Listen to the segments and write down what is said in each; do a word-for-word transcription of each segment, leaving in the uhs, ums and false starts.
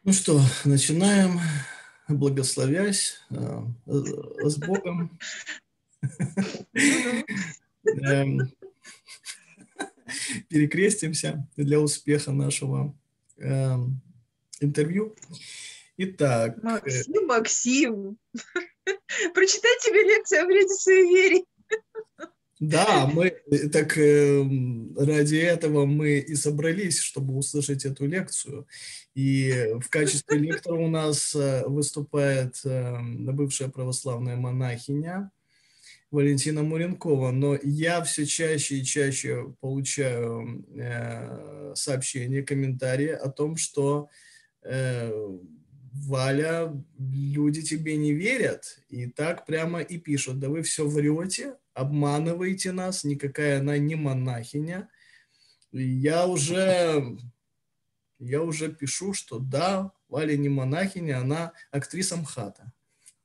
Ну что, начинаем, благословясь, э, э, с Богом. Ну-ну. Эм, Перекрестимся для успеха нашего эм, интервью. Итак, э, Максим, Максим, прочитай тебе лекцию о вреде суеверий. да, мы э, так эм, ради этого мы и собрались, чтобы услышать эту лекцию. И в качестве лектора у нас э, выступает эм, бывшая православная монахиня Валентина Муренкова, но я все чаще и чаще получаю э, сообщения, комментарии о том, что э, Валя, люди тебе не верят, и так прямо и пишут: да вы все врете, обманываете нас, никакая она не монахиня. И я уже, я уже пишу, что да, Валя не монахиня, она актриса МХАТа.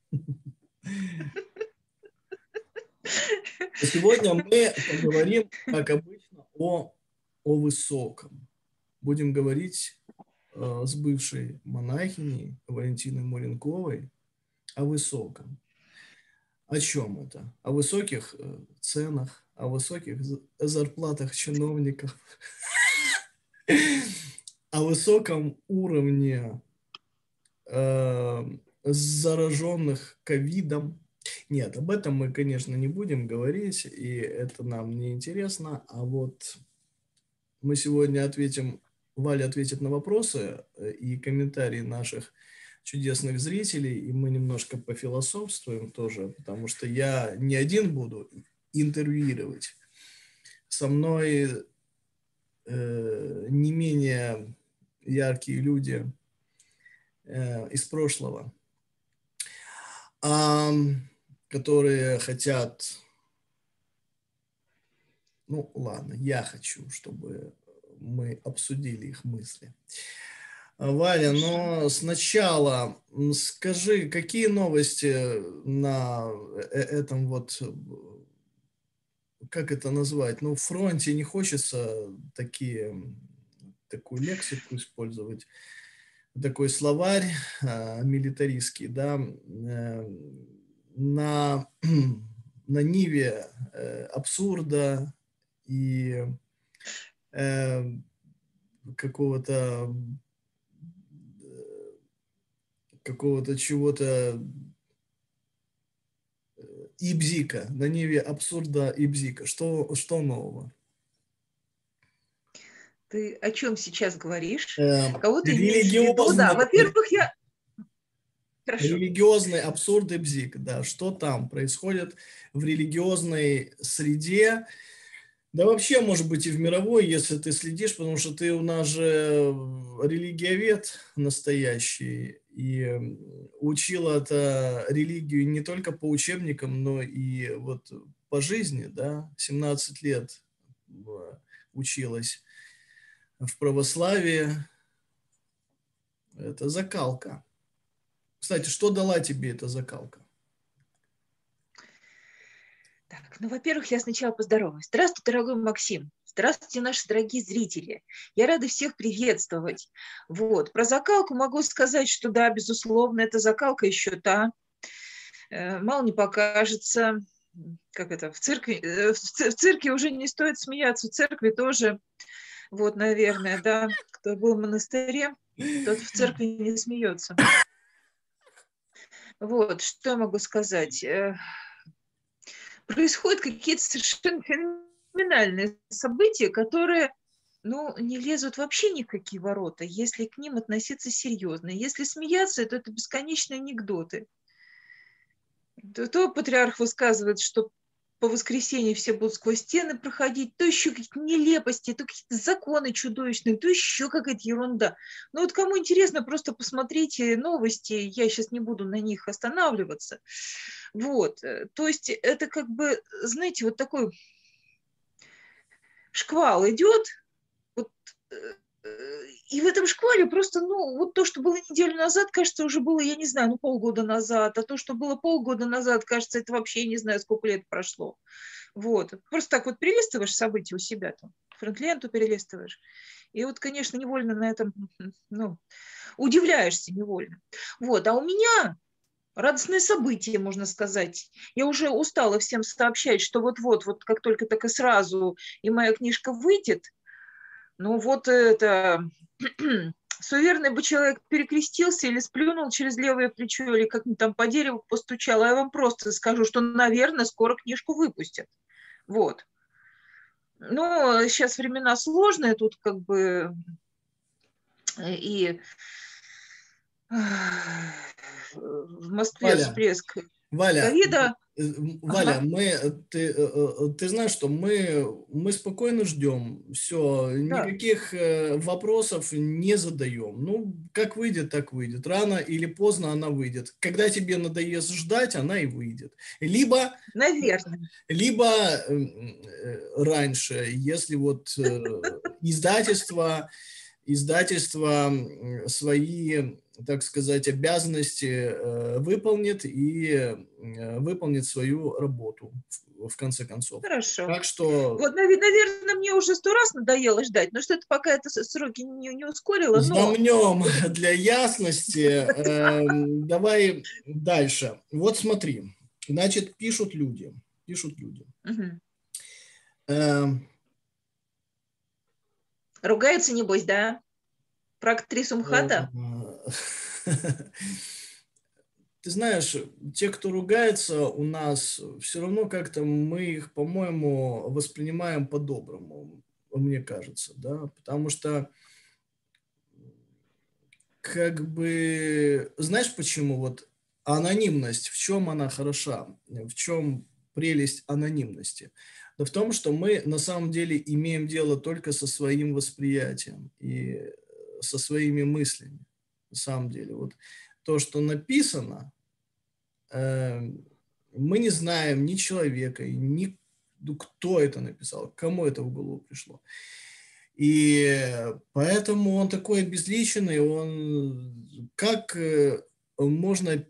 Сегодня мы поговорим, как обычно, о, о высоком. Будем говорить э, с бывшей монахиней Валентиной Муренковой о высоком. О чем это? О высоких э, ценах, о высоких з- зарплатах чиновников, о высоком уровне э, зараженных ковидом. Нет, об этом мы, конечно, не будем говорить, и это нам не интересно. А вот мы сегодня ответим, Валя ответит на вопросы э, и комментарии наших чудесных зрителей, и мы немножко пофилософствуем тоже, потому что я не один буду интервьюировать. Со мной э, не менее яркие люди э, из прошлого, а, которые хотят, ну ладно, я хочу, чтобы мы обсудили их мысли. Валя, Хорошо. но сначала скажи, какие новости на э- этом вот, как это назвать, ну, фронте не хочется такие, такую лексику использовать, такой словарь а, милитаристский, да, э, на, на ниве э, абсурда и э, какого-то какого-то чего-то и бзика, на ниве абсурда и бзика. Что, что нового? Ты о чем сейчас говоришь? Эм, Кого ты имеешь в виду? Да, религиозный, во-первых, я... Хорошо. религиозный абсурд и бзик, да, что там происходит в религиозной среде, да вообще, может быть, и в мировой, если ты следишь, потому что ты у нас же религиовед настоящий, и м, учил это религию не только по учебникам, но и вот по жизни, да, семнадцать лет в- училась в православии, это закалка. Кстати, что дала тебе эта закалка? Так, ну, во-первых, я сначала поздороваюсь. Здравствуй, дорогой Максим. Здравствуйте, наши дорогие зрители. Я рада всех приветствовать. Вот. Про закалку могу сказать, что да, безусловно, эта закалка еще та. Э, Мало не покажется. Как это, в церкви, э, в ц- в цирке уже не стоит смеяться, в церкви тоже. Вот, наверное, да. Кто был в монастыре, тот в церкви не смеется. Вот, что я могу сказать? Э, Происходят какие-то совершенно феноменальные события, которые, ну, не лезут вообще ни в какие ворота, если к ним относиться серьезно. Если смеяться, то это бесконечные анекдоты. То, то патриарх высказывает, что по воскресенье все будут сквозь стены проходить, то еще какие-то нелепости, то какие-то законы чудовищные, то еще какая-то ерунда. Ну вот кому интересно, просто посмотрите новости, я сейчас не буду на них останавливаться. Вот, э, то есть это как бы, знаете, вот такой шквал идет, вот, э, э, и в этом шквале просто, ну, вот то, что было неделю назад, кажется, уже было, я не знаю, ну, полгода назад, а то, что было полгода назад, кажется, это вообще не знаю, сколько лет прошло. Вот. Просто так вот перелистываешь события у себя там. фронт-ленту перелистываешь. И вот, конечно, невольно на этом, ну, удивляешься невольно. Вот, а у меня радостное событие, можно сказать. Я уже устала всем сообщать, что вот-вот, вот как только так и сразу, и моя книжка выйдет. Ну вот это... Суеверный бы человек перекрестился или сплюнул через левое плечо, или как-нибудь там по дереву постучал. А я вам просто скажу, что, наверное, скоро книжку выпустят. Вот. Но сейчас времена сложные, тут как бы и в Москве Валя, всплеск Валя, ковида. э, Валя, Ага. мы, ты, э, э, ты знаешь, что мы, мы спокойно ждем, все, Да, никаких э, вопросов не задаем. Ну, как выйдет, так выйдет. Рано или поздно она выйдет. Когда тебе надоест ждать, она и выйдет. Либо, наверное. либо э, э, раньше, если вот э, издательство издательство свои, так сказать, обязанности э, выполнит и э, выполнит свою работу в, в конце концов. Хорошо. Так что Вот, наверное, мне уже сто раз надоело ждать, но что-то пока это сроки не, не ускорило, но... замнем Вот, для ясности. Э, давай дальше. Вот смотри. Значит, пишут люди. Пишут люди. угу. Э, Ругаются, небось, да? Про актрису э, МХАТа? Ты знаешь, те, кто ругается у нас, все равно как-то мы их, по-моему, воспринимаем по-доброму, мне кажется, да, потому что как бы, знаешь почему вот анонимность, в чем она хороша, в чем прелесть анонимности? Да в том, что мы на самом деле имеем дело только со своим восприятием и со своими мыслями, на самом деле. Вот то, что написано, мы не знаем ни человека, ни ну, кто это написал, кому это в голову пришло. И поэтому он такой обезличенный, он как можно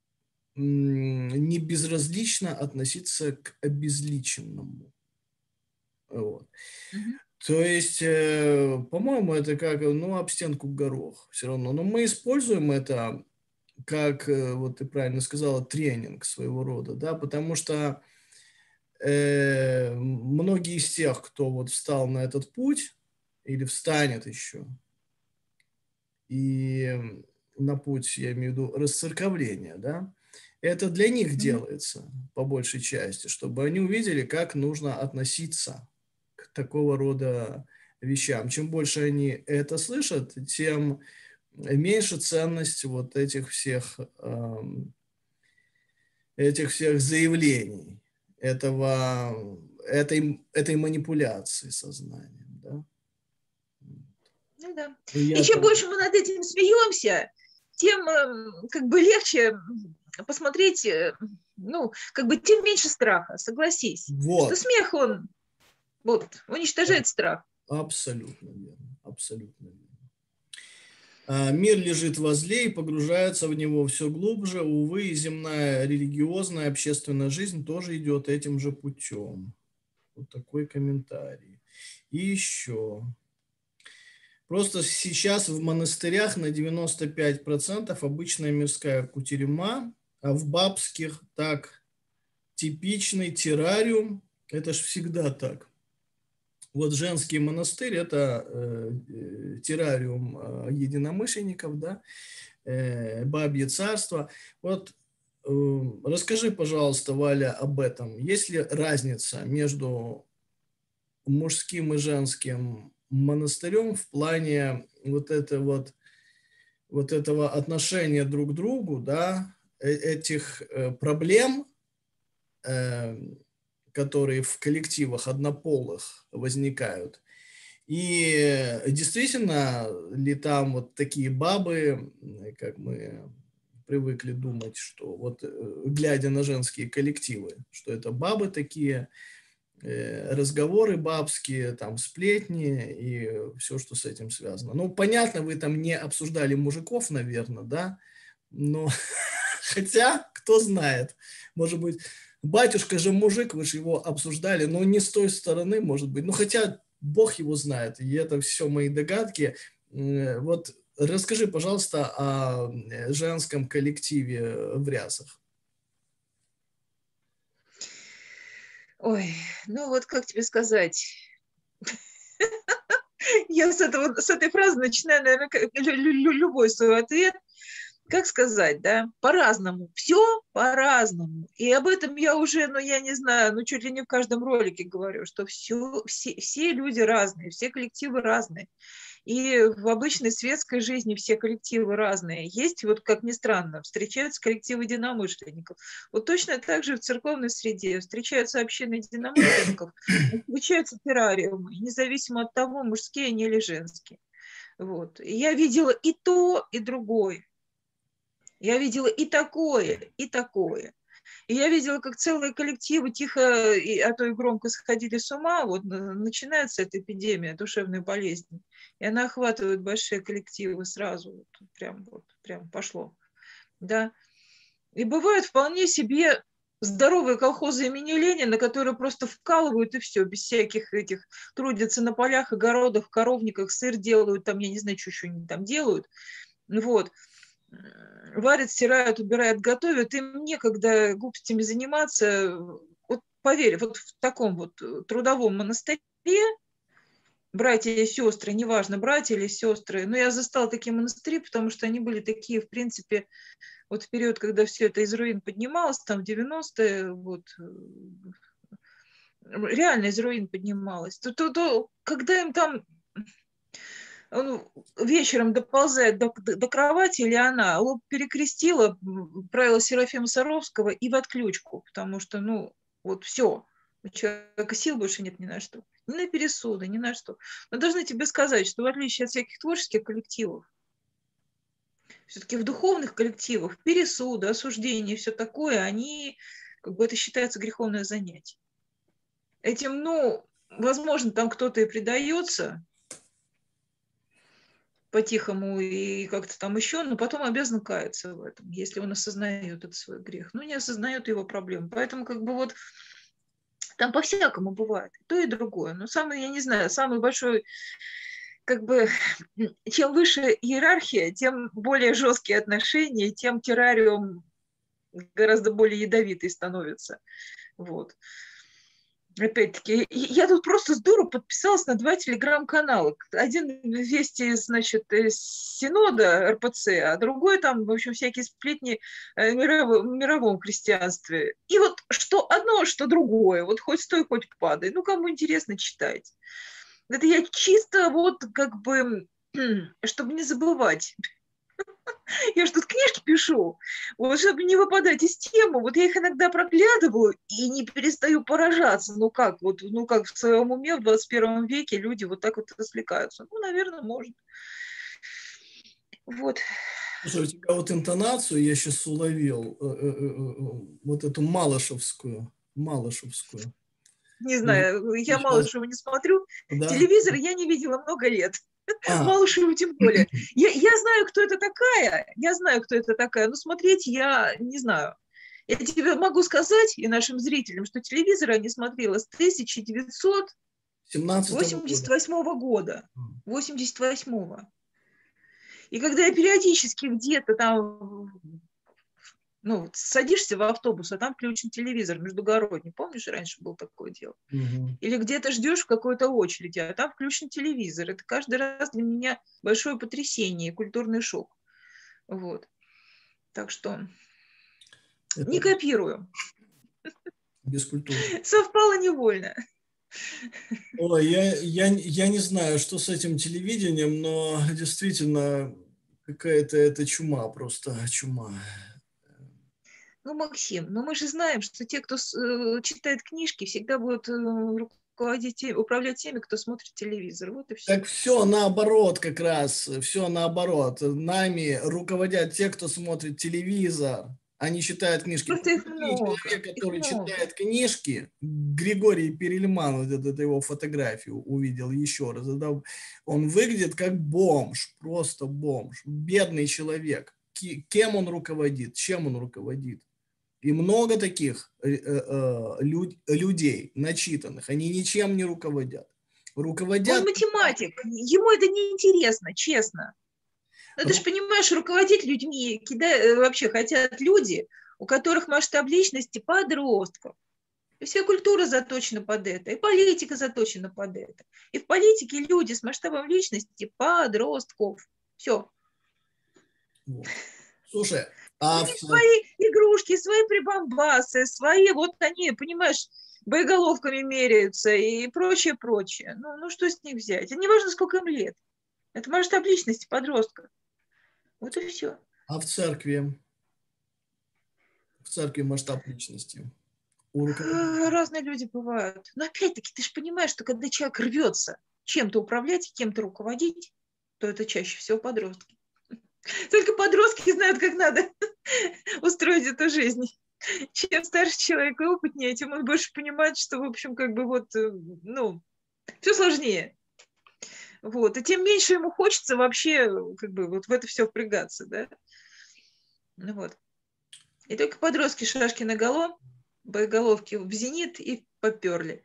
не безразлично относиться к обезличенному. Вот. Угу. То есть, по-моему, это как, ну, об стенку горох все равно. Но мы используем это как, вот ты правильно сказала, тренинг своего рода, да, потому что э, многие из тех, кто вот встал на этот путь или встанет еще, и на путь, я имею в виду, расцерковления, да, это для них Угу. делается по большей части, чтобы они увидели, как нужно относиться к такого рода вещам. Чем больше они это слышат, тем меньше ценность вот этих всех, эм, этих всех заявлений, этого, этой, этой манипуляции сознанием. Да? Ну да. И Я чем так... больше мы над этим смеемся, тем как бы легче посмотреть, ну, как бы тем меньше страха, согласись. Что Вот. смех, он вот, уничтожает страх. Абсолютно верно. Абсолютно верно. Мир лежит возле и погружается в него все глубже. Увы, и земная религиозная общественная жизнь тоже идет этим же путем. Вот такой комментарий. И еще. Просто сейчас в монастырях на девяносто пять процентов обычная мирская кутерьма, а в бабских так типичный террариум. Это ж всегда так. Вот женский монастырь – это э, террариум э, единомышленников, да, э, бабье царство. Вот э, расскажи, пожалуйста, Валя, об этом. Есть ли разница между мужским и женским монастырем в плане вот, это вот, вот этого отношения друг к другу, да, этих э, проблем, э, которые в коллективах однополых возникают. И действительно ли там вот такие бабы, как мы привыкли думать, что вот глядя на женские коллективы, что это бабы такие, разговоры бабские, там сплетни и все, что с этим связано. Ну, понятно, вы там не обсуждали мужиков, наверное, да, но хотя, кто знает, может быть, батюшка же мужик, вы же его обсуждали, но не с той стороны, может быть, ну, хотя Бог его знает, и это все мои догадки. Вот расскажи, пожалуйста, о женском коллективе в Рясах. Ой, ну вот как тебе сказать... Я с, этого, с этой фразы начинаю, наверное, любой свой ответ. Как сказать, да? По-разному. Все по-разному. И об этом я уже, ну, я не знаю, ну, чуть ли не в каждом ролике говорю, что все, все, все люди разные, все коллективы разные. И в обычной светской жизни все коллективы разные. Есть, вот как ни странно, встречаются коллективы единомышленников. Вот точно так же в церковной среде встречаются общины единомышленников, встречаются террариумы, независимо от того, мужские они или женские. Вот. И я видела и то, и другое. Я видела и такое, и такое. И я видела, как целые коллективы тихо, а то и громко сходили с ума. Вот начинается эта эпидемия душевной болезни, и она охватывает большие коллективы сразу. Вот, прям, вот, прям пошло. Да. И бывают вполне себе здоровые колхозы имени Ленина, которые просто вкалывают и все, без всяких этих, трудятся на полях, огородах, коровниках, сыр делают, там, я не знаю, что еще они там делают. Вот. Варят, стирают, убирают, готовят, им некогда глупостями заниматься. Вот поверь, вот в таком вот трудовом монастыре братья и сестры, неважно, братья или сестры, но я застала такие монастыри, потому что они были такие, в принципе, вот в период, когда все это из руин поднималось, там в девяностые, вот, реально из руин поднималось. То, то, то, когда им там... Он вечером доползает до, до кровати, или она лоб перекрестила, правила Серафима Саровского и в отключку, потому что, ну, вот все, у человека сил больше нет ни на что, ни на пересуды, ни на что. Но должны тебе сказать, что в отличие от всяких творческих коллективов, все-таки в духовных коллективах пересуды, осуждения и все такое, они, как бы это считается греховное занятие. Этим, ну, возможно, там кто-то и предается, по-тихому и как-то там еще, но потом обязан каяться в этом, если он осознает этот свой грех. Ну, не осознает его проблем. Поэтому как бы вот там по-всякому бывает. И то, и другое. Но самый, я не знаю, самый большой, как бы, чем выше иерархия, тем более жесткие отношения, тем террариум гораздо более ядовитый становится. Вот. Опять-таки, я тут просто с дуру подписалась на два телеграм-канала. Один вести, значит, синода эр пэ цэ, а другой там, в общем, всякие сплетни в мировом, мировом христианстве. И вот что одно, что другое. Вот хоть стой, хоть падай. Ну, кому интересно, читать. Это я чисто вот как бы, чтобы не забывать. Я же тут книжки пишу, вот, чтобы не выпадать из темы. Вот я их иногда проглядываю и не перестаю поражаться. Ну как, вот, ну как в своем уме в двадцать первом веке люди вот так вот развлекаются. Ну, наверное, может. Вот. Слушай, у тебя вот интонацию я сейчас уловил, э, э, э, вот эту малышевскую, малышевскую. Не знаю, я сейчас... Малышеву не смотрю. Да. Телевизор я не видела много лет. А. Малышеву тем более. Я, я знаю, кто это такая. Я знаю, кто это такая. Но смотреть я не знаю. Я тебе могу сказать и нашим зрителям, что телевизор я не смотрела с тысяча девятьсот восемьдесят восьмого года. восемьдесят восьмого. И когда я периодически где-то там, ну, садишься в автобус, а там включен телевизор междугородний. Помнишь, раньше было такое дело? Угу. Или где-то ждешь в какой-то очереди, а там включен телевизор. Это каждый раз для меня большое потрясение, культурный шок. Вот. Так что это... не копирую. Без культуры. Совпало невольно. Ой, я, я, я не знаю, что с этим телевидением, но действительно какая-то это чума, просто чума. Ну, Максим, ну мы же знаем, что те, кто э, читает книжки, всегда будут э, руководить, управлять теми, кто смотрит телевизор. Вот и все. Так все наоборот как раз, все наоборот. Нами руководят те, кто смотрит телевизор. Они читают книжки. Просто их много. Человек, который их читает много. Книжки, Григорий Перельман, вот эту его фотографию увидел еще раз. Он выглядит как бомж, просто бомж, бедный человек. Кем он руководит, чем он руководит? И много таких э, э, люд, людей начитанных, они ничем не руководят. руководят... Он математик, ему это не интересно, честно. Но ты же понимаешь, руководить людьми кида... вообще хотят люди, у которых масштаб личности подростков. И вся культура заточена под это, и политика заточена под это. И в политике люди с масштабом личности подростков. Все. Вот. Слушай, У а... них свои игрушки, свои прибамбасы, свои, вот они, понимаешь, боеголовками меряются и прочее, прочее. Ну, ну что с них взять? Не важно, сколько им лет. Это масштаб личности подростка. Вот и все. А в церкви? В церкви масштаб личности? У руководителя? Разные люди бывают. Но опять-таки, ты же понимаешь, что когда человек рвется чем-то управлять, кем-то руководить, то это чаще всего подростки. Только подростки знают, как надо устроить эту жизнь. Чем старше человек и опытнее, тем он больше понимает, что, в общем, как бы вот, ну, все сложнее. Вот. И тем меньше ему хочется вообще как бы вот в это все впрягаться, да. Ну вот. И только подростки шашки наголо, боеголовки в зенит и поперли.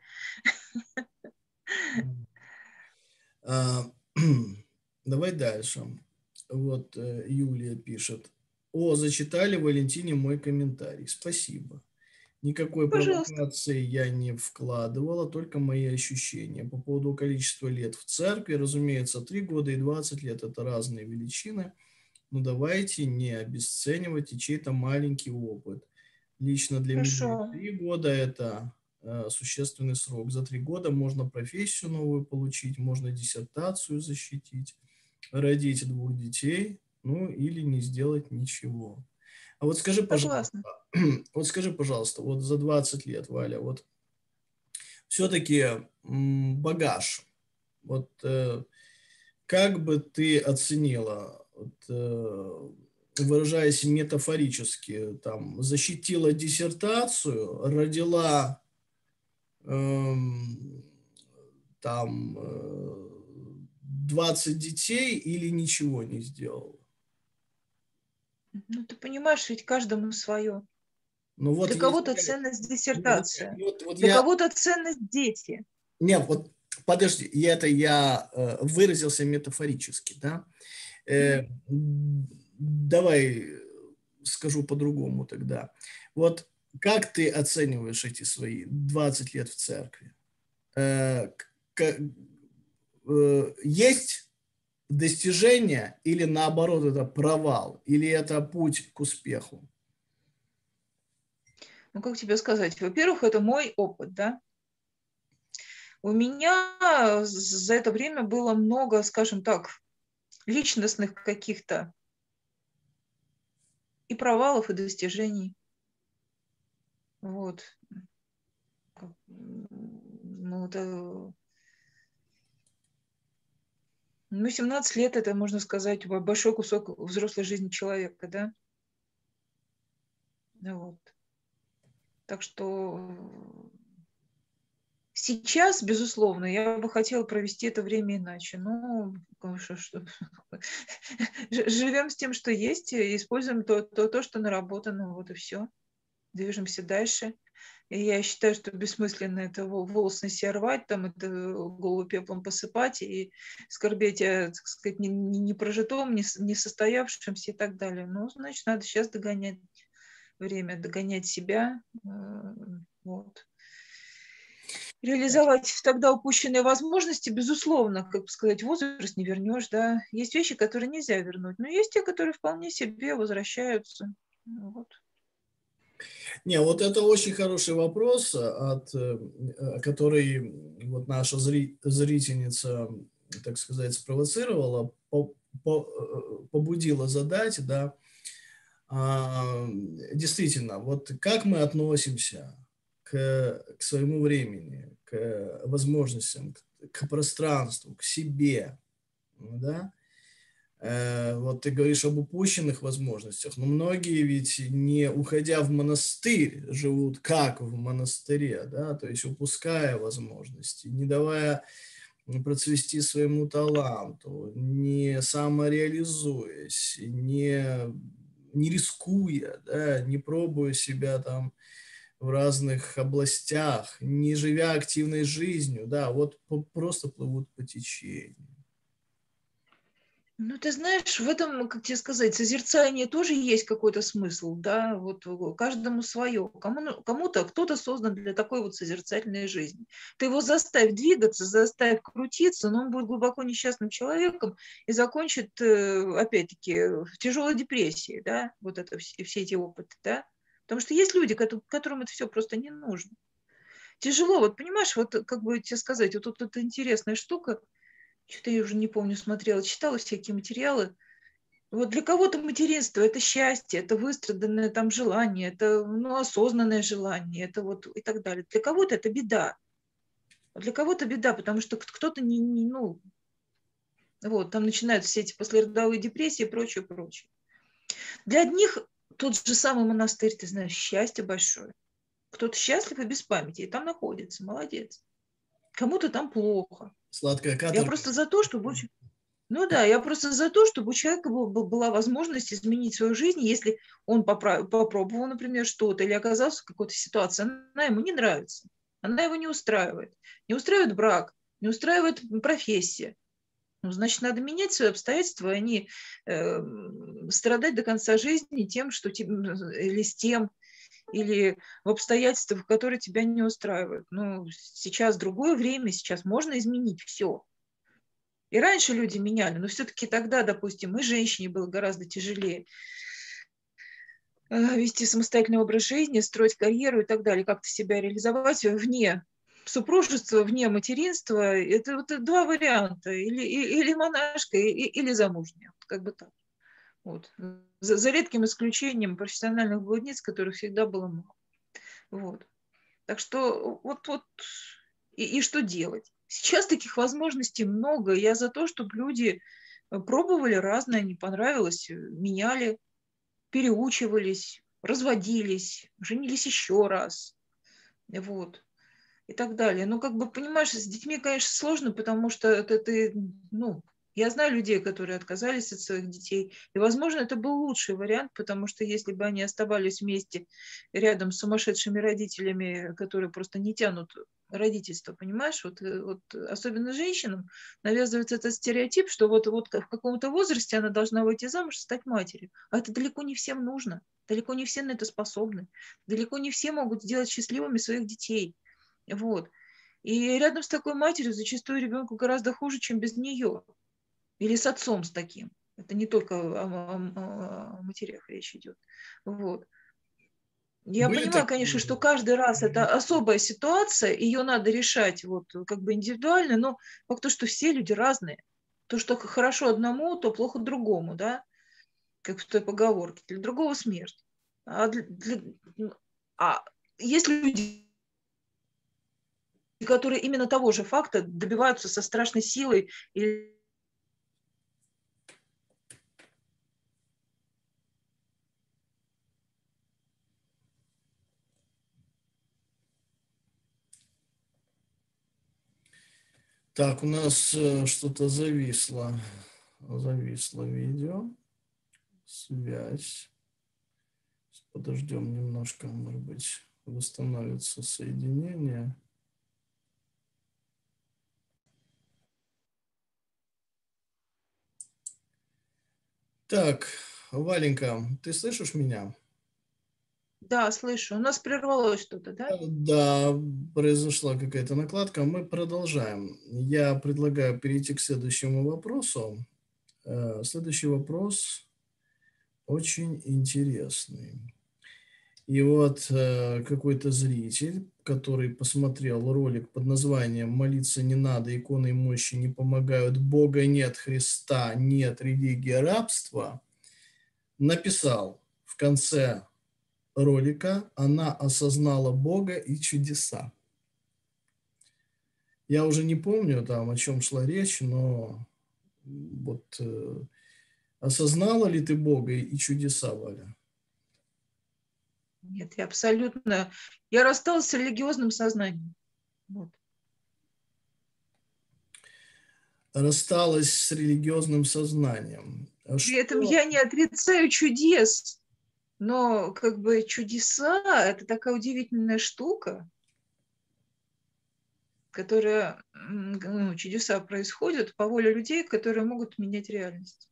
А, давай дальше. Вот Юлия пишет. О, зачитали Валентине мой комментарий. Спасибо. Никакой Пожалуйста. провокации я не вкладывала, только мои ощущения. По поводу количества лет в церкви, разумеется, три года и двадцать лет – это разные величины. Но давайте не обесценивать и чей-то маленький опыт. Лично для Хорошо. меня три года – это э, существенный срок. За три года можно профессию новую получить, можно диссертацию защитить, родить двух детей, ну или не сделать ничего. А вот скажи, пожалуйста, Согласна. вот скажи, пожалуйста, вот за двадцать лет, Валя, вот все-таки багаж, вот э, как бы ты оценила, вот, э, выражаясь метафорически, там, защитила диссертацию, родила эм, там э, двадцать детей или ничего не сделала? Ну, ты понимаешь, ведь каждому свое. Ну вот Для есть, кого-то ценность вот, диссертация, вот, вот для я, кого-то ценность дети. нет, вот подожди, и это я э, выразился метафорически, да? Э, давай скажу по-другому тогда. Вот как ты оцениваешь эти свои двадцать лет в церкви? Э, к, э, есть достижение или наоборот это провал? Или это путь к успеху? Ну, как тебе сказать? Во-первых, это мой опыт, да. У меня за это время было много, скажем так, личностных каких-то и провалов, и достижений. Вот. Ну, это... Ну, семнадцать лет – это, можно сказать, большой кусок взрослой жизни человека, да. Вот. Так что сейчас, безусловно, я бы хотела провести это время иначе. Но, конечно, что... живем с тем, что есть, и используем то, то, то, что наработано, вот и все. Движемся дальше. И я считаю, что бессмысленно это волосы на себя рвать, там это голову пеплом посыпать и скорбеть о, так сказать, не, не прожитом, не, не состоявшемся и так далее. Ну, значит, надо сейчас догонять время, догонять себя. Вот. Реализовать тогда упущенные возможности, безусловно, как бы сказать, возраст не вернешь, да. Есть вещи, которые нельзя вернуть, но есть те, которые вполне себе возвращаются. Вот. Не, вот это очень хороший вопрос, от, который вот наша зрительница, так сказать, спровоцировала, по, по, побудила задать, да. А, действительно, вот как мы относимся к, к своему времени, к возможностям, к, к пространству, к себе, да. Вот ты говоришь об упущенных возможностях, но многие ведь, не уходя в монастырь, живут как в монастыре, да, то есть упуская возможности, не давая процвести своему таланту, не самореализуясь, не, не рискуя, да, не пробуя себя там в разных областях, не живя активной жизнью, да, вот просто плывут по течению. Ну, ты знаешь, в этом, как тебе сказать, созерцании тоже есть какой-то смысл, да, вот каждому свое. Кому, кому-то, кто-то создан для такой вот созерцательной жизни. Ты его заставь двигаться, заставь крутиться, но он будет глубоко несчастным человеком и закончит, опять-таки, в тяжелой депрессии, да, вот это все, все эти опыты, да. Потому что есть люди, которым это все просто не нужно. Тяжело, вот понимаешь, вот как бы тебе сказать, вот тут вот, интересная штука, что-то я уже не помню, смотрела, читала всякие материалы. Вот для кого-то материнство – это счастье, это выстраданное там желание, это ну, осознанное желание, это вот и так далее. Для кого-то это беда. Для кого-то беда, потому что кто-то не, не ну, вот, там начинаются все эти послеродовые депрессии и прочее, прочее. Для одних тот же самый монастырь, ты знаешь, счастье большое. Кто-то счастлив и без памяти, и там находится, молодец. Кому-то там плохо. Сладкая каторга. Я просто за то, чтобы очень... Ну да, я просто за то, чтобы у человека была возможность изменить свою жизнь, если он поправ... попробовал, например, что-то или оказался в какой-то ситуации, она ему не нравится, она его не устраивает. Не устраивает брак, не устраивает профессия. Ну, значит, надо менять свои обстоятельства, а не э, страдать до конца жизни тем, что тебе, или с тем, или в обстоятельствах, которые тебя не устраивают. Ну, сейчас другое время, сейчас можно изменить все. И раньше люди меняли, но все-таки тогда, допустим, и женщине было гораздо тяжелее вести самостоятельный образ жизни, строить карьеру и так далее, как-то себя реализовать вне супружества, вне материнства. Это вот два варианта. Или, или монашка, или замужняя. Как бы так. Вот. За, за редким исключением профессиональных блудниц, которых всегда было мало. Вот. Так что вот, вот и, и что делать? Сейчас таких возможностей много. Я за то, чтобы люди пробовали разное, не понравилось, меняли, переучивались, разводились, женились еще раз. Вот. И так далее. Ну, как бы, понимаешь, с детьми, конечно, сложно, потому что это ты, ну, я знаю людей, которые отказались от своих детей, и, возможно, это был лучший вариант, потому что если бы они оставались вместе рядом с сумасшедшими родителями, которые просто не тянут родительство, понимаешь, вот, вот особенно женщинам навязывается этот стереотип, что вот, вот в каком-то возрасте она должна выйти замуж и стать матерью, а это далеко не всем нужно, далеко не все на это способны, далеко не все могут сделать счастливыми своих детей. Вот. И рядом с такой матерью зачастую ребенку гораздо хуже, чем без нее. Или с отцом с таким. Это не только о, о, о матерях речь идет. Вот. Я Были понимаю, такие... конечно, что каждый раз это особая ситуация, ее надо решать вот как бы индивидуально, но факт то, что все люди разные. То, что хорошо одному, то плохо другому, да, как в той поговорке. Для другого смерть. А, для, для, а есть люди, которые именно того же факта добиваются со страшной силой. И... Так, у нас что-то зависло. Зависло видео. Связь. Подождем немножко, может быть, восстановится соединение. Так, Валенька, ты слышишь меня? Да, слышу. У нас прервалось что-то, да? Да, произошла какая-то накладка. Мы продолжаем. Я предлагаю перейти к следующему вопросу. Следующий вопрос очень интересный. И вот э, какой-то зритель, который посмотрел ролик под названием «Молиться не надо, иконы и мощи не помогают, Бога нет, Христа нет, религия рабство», написал в конце ролика: «Она осознала Бога и чудеса». Я уже не помню, там, о чем шла речь, но вот э, осознала ли ты Бога и чудеса, Валя? Нет, я абсолютно... Я рассталась с религиозным сознанием. Вот. Рассталась с религиозным сознанием. При этом Что... я не отрицаю чудес. Но как бы чудеса — это такая удивительная штука, которая, ну, чудеса происходят по воле людей, которые могут менять реальность.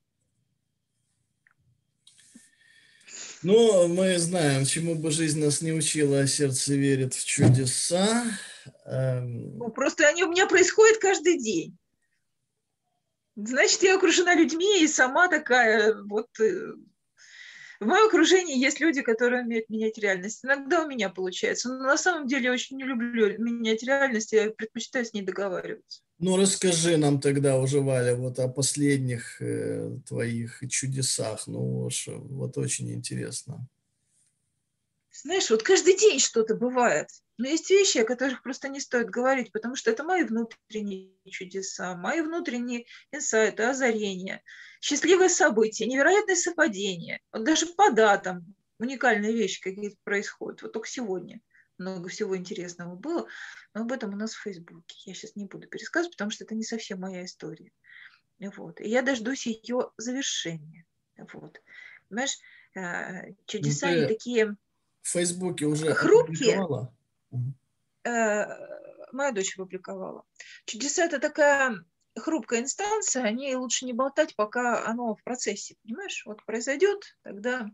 Ну, мы знаем, чему бы жизнь нас не учила, а сердце верит в чудеса. Эм, Ну, просто они у меня происходят каждый день. Значит, я окружена людьми и сама такая вот. В моем окружении есть люди, которые умеют менять реальность. Иногда у меня получается. Но на самом деле я очень не люблю менять реальность, я предпочитаю с ней договариваться. Ну, расскажи нам тогда уже, Валя, вот о последних э, твоих чудесах. Ну, уж, вот очень интересно. Знаешь, вот каждый день что-то бывает. Но есть вещи, о которых просто не стоит говорить, потому что это мои внутренние чудеса, мои внутренние инсайты, озарения, счастливые события, невероятные совпадения. Вот даже по датам уникальные вещи какие-то происходят. Вот только сегодня много всего интересного было, но об этом у нас в Фейсбуке. Я сейчас не буду пересказывать, потому что это не совсем моя история. Вот. И я дождусь ее завершения. Вот. Понимаешь, э, Ну, чудеса, они ты такие в Фейсбуке уже хрупкие. опубликовала? Мгм. Э, Моя дочь опубликовала. Чудеса — это такая хрупкая инстанция, о ней лучше не болтать, пока оно в процессе, понимаешь? Вот произойдет, тогда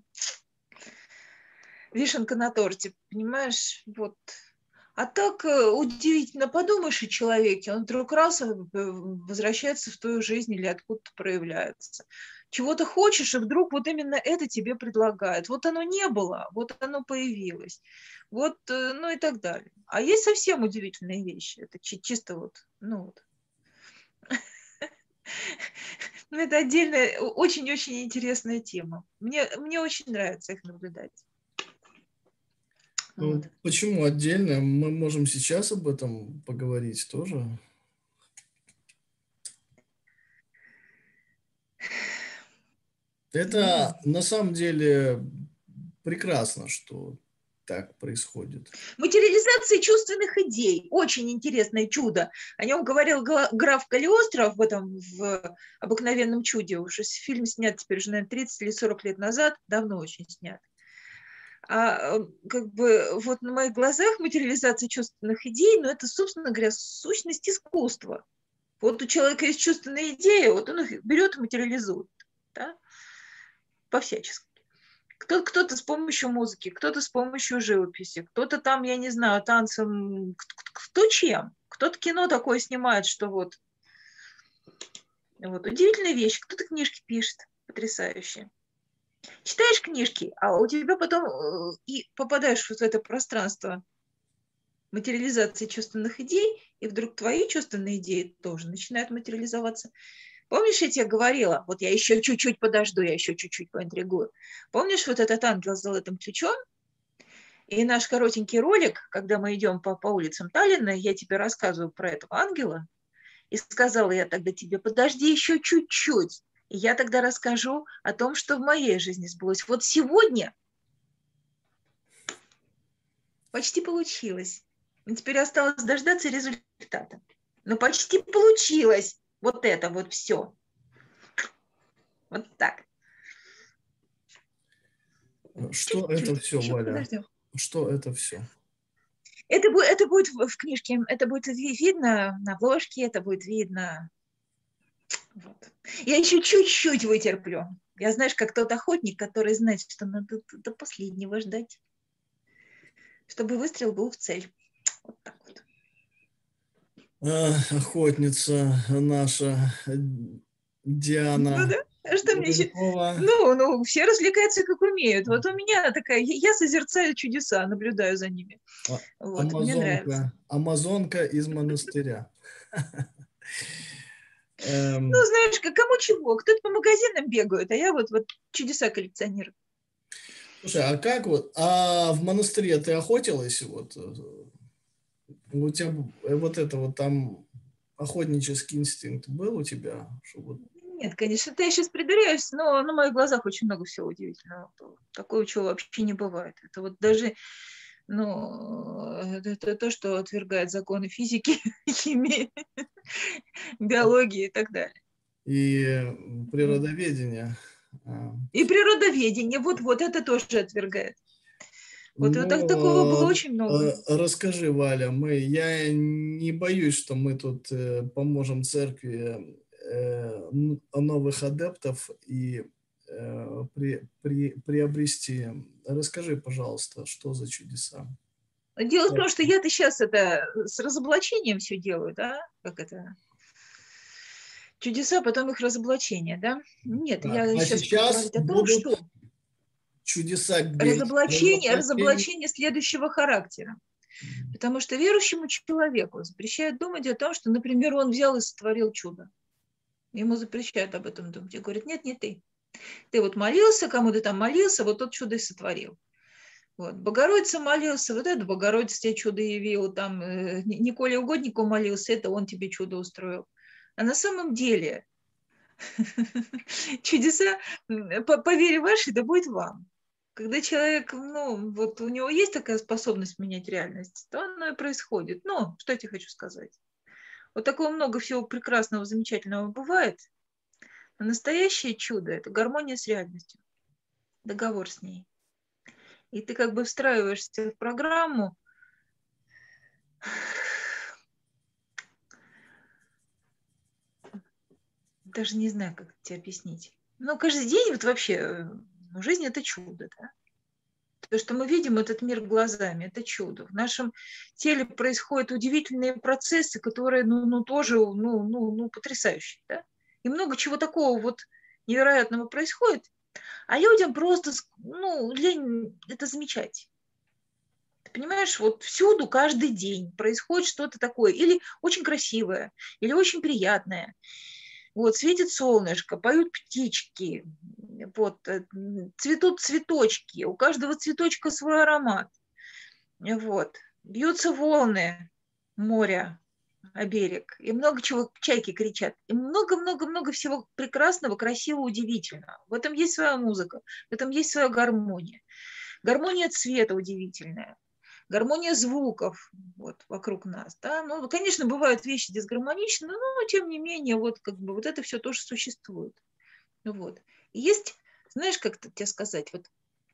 вишенка на торте, понимаешь? Вот. А так э, удивительно, подумаешь о человеке, он вдруг раз э, возвращается в твою жизнь или откуда-то проявляется. Чего-то хочешь, и вдруг вот именно это тебе предлагают. Вот оно не было, вот оно появилось. Вот, э, ну и так далее. А есть совсем удивительные вещи. Это чи- чисто вот, ну вот. Ну, это отдельная, очень-очень интересная тема. Мне, мне очень нравится их наблюдать. Вот. Ну, почему отдельно? Мы можем сейчас об этом поговорить тоже. Ну, Это на самом деле прекрасно, что так происходит. материализация чувственных идей. Очень интересное чудо. О нем говорил граф Калиостро в этом в «Обыкновенном чуде». Уже фильм снят теперь уже, наверное, тридцать или сорок лет назад. Давно очень снят. А как бы вот на моих глазах материализация чувственных идей, ну, это, собственно говоря, сущность искусства. Вот у человека есть чувственная идея, вот он их берет и материализует. Да? По-всячески. Кто, кто-то с помощью музыки, кто-то с помощью живописи, кто-то там, я не знаю, танцем, кто чем. Кто-то кино такое снимает, что вот, вот удивительная вещь. Кто-то книжки пишет, потрясающие. Читаешь книжки, а у тебя потом э, и попадаешь вот в это пространство материализации чувственных идей, и вдруг твои чувственные идеи тоже начинают материализоваться. Помнишь, я тебе говорила, вот я еще чуть-чуть подожду, я еще чуть-чуть поинтригую. Помнишь вот этот ангел с золотым ключом? И наш коротенький ролик, когда мы идем по, по улицам Таллина, я тебе рассказываю про этого ангела, и сказала я тогда тебе, подожди еще чуть-чуть, и я тогда расскажу о том, что в моей жизни сбылось. Вот сегодня почти получилось. Но теперь осталось дождаться результата. Но почти получилось вот это вот все. Вот так. Что это Чуть-чуть. все, Еще Валя? подождем. Что это все? Это, будет, это будет в, в книжке, это будет видно на обложке, это будет видно. Вот. Я еще чуть-чуть вытерплю. Я, знаешь, как тот охотник, который знает, что надо до последнего ждать, чтобы выстрел был в цель. Вот так вот. А, охотница наша Диана Ну да. А что мне еще? Маленкова. Ну, ну, все развлекаются, как умеют. Вот у меня такая, я, я созерцаю чудеса, наблюдаю за ними. А- Вот, мне нравится. Амазонка. Амазонка из монастыря. Ну, Эм, знаешь, как, кому чего. Кто-то по магазинам бегает, а я вот, вот чудеса коллекционирую. Слушай, а как вот, а в монастыре ты охотилась? Вот, э, у тебя э, вот это вот там охотнический инстинкт был у тебя? Что вот... Нет, конечно, это я сейчас придуряюсь, но на моих глазах очень много всего удивительного. Такого, чего вообще не бывает. Это вот даже, ну, это то, что отвергает законы физики, химии, биологии и так далее. И природоведение. И природоведение, вот-вот, это тоже отвергает. Вот, ну, вот так, такого было очень много. Расскажи, Валя, мы, я не боюсь, что мы тут э, поможем церкви э, новых адептов и э, при, при, приобрести. Расскажи, пожалуйста, что за чудеса? Дело в том, что я-то сейчас это с разоблачением все делаю, да, как это... Чудеса, потом их разоблачение, да? Нет, Так, я а сейчас буду сейчас говорить о том, будут что чудеса где? разоблачение, разоблачение следующего характера. Потому что верующему человеку запрещают думать о том, что, например, он взял и сотворил чудо. Ему запрещают об этом думать. И говорят, нет, не ты. Ты вот молился, кому-то там молился, вот тот чудо и сотворил. Вот. Богородица молился, вот это Богородица тебе чудо явила, там э, Николе Угоднику молился, это он тебе чудо устроил. А на самом деле чудеса, по вере вашей, да будет вам. Когда человек, ну, вот у него есть такая способность менять реальность, то оно и происходит. Но, что я тебе хочу сказать? Вот такого много всего прекрасного, замечательного бывает. Но настоящее чудо – это гармония с реальностью, договор с ней. И ты как бы встраиваешься в программу, даже не знаю, как тебе объяснить. Но каждый день вот вообще, ну, жизнь – это чудо, да? То, что мы видим этот мир глазами, это чудо. В нашем теле происходят удивительные процессы, которые, ну, ну тоже, ну, ну, ну, потрясающие, да? И много чего такого вот невероятного происходит, а людям просто, ну, лень это замечать. Ты понимаешь, вот всюду каждый день происходит что-то такое, или очень красивое, или очень приятное. Вот, светит солнышко, поют птички, вот, цветут цветочки, у каждого цветочка свой аромат. Вот, бьются волны моря о берег, и много чего, чайки кричат, и много-много-много всего прекрасного, красивого, удивительного. В этом есть своя музыка, в этом есть своя гармония. Гармония цвета удивительная. Гармония звуков вот, вокруг нас. Да? Ну, конечно, бывают вещи дисгармоничные, но тем не менее, вот, как бы, вот это все тоже существует. Вот. И есть, знаешь, как тебе сказать, вот,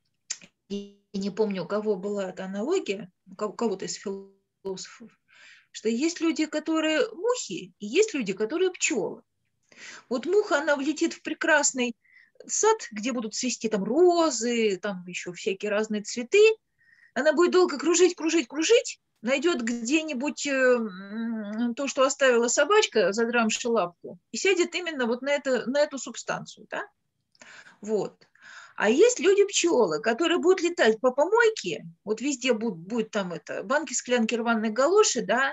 я не помню, у кого была эта аналогия, у кого-то из философов, что есть люди, которые мухи, и есть люди, которые пчелы. Вот муха, она влетит в прекрасный сад, где будут цвести там розы, там еще всякие разные цветы, она будет долго кружить, кружить, кружить, найдет где-нибудь э, то, что оставила собачка, задрамши лапку, и сядет именно вот на, это, на эту субстанцию, да? Вот. А есть люди-пчелы, которые будут летать по помойке, вот везде будет, будет там это, банки, склянки, рваные галоши, да,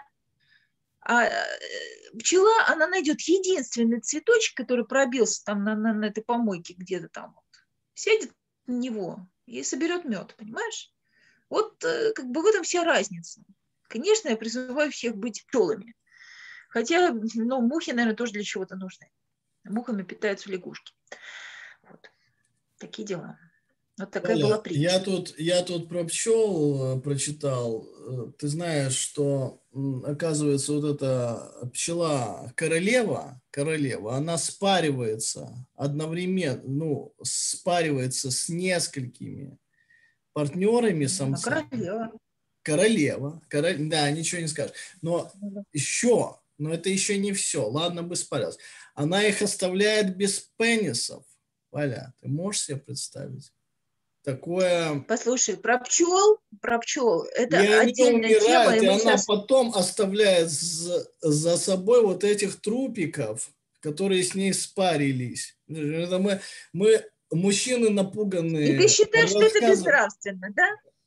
а пчела, она найдет единственный цветочек, который пробился там на, на, на этой помойке где-то там, вот, сядет на него и соберет мед, понимаешь? Вот как бы в этом вся разница. Конечно, я призываю всех быть пчелами. Хотя, ну, мухи, наверное, тоже для чего-то нужны. Мухами питаются лягушки. Вот. Такие дела. Вот такая Оля, была притча. Я тут, я тут про пчел прочитал. Ты знаешь, что, оказывается, вот эта пчела королева, королева, она спаривается одновременно, ну, спаривается с несколькими партнерами, самцами. Королева. Королева. Король... Да, ничего не скажешь. Но еще, но это еще не все. Ладно бы спарилась. Она их оставляет без пенисов. Валя, ты можешь себе представить? Такое... Послушай, про пчел, про пчел, это и они отдельная умирают, тема. И, и мы она сейчас... потом оставляет за, за собой вот этих трупиков, которые с ней спарились. Это мы, мы мужчины напуганные. И ты считаешь, что это рассказывают... безнравственно, да?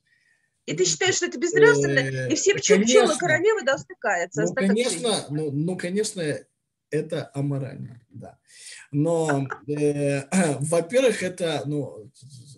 И ты считаешь, что это безнравственно, и все пчелы королевы должны каяться. Ну, конечно, ну, ну, конечно, это аморально, да. Но, э, во-первых, это, ну,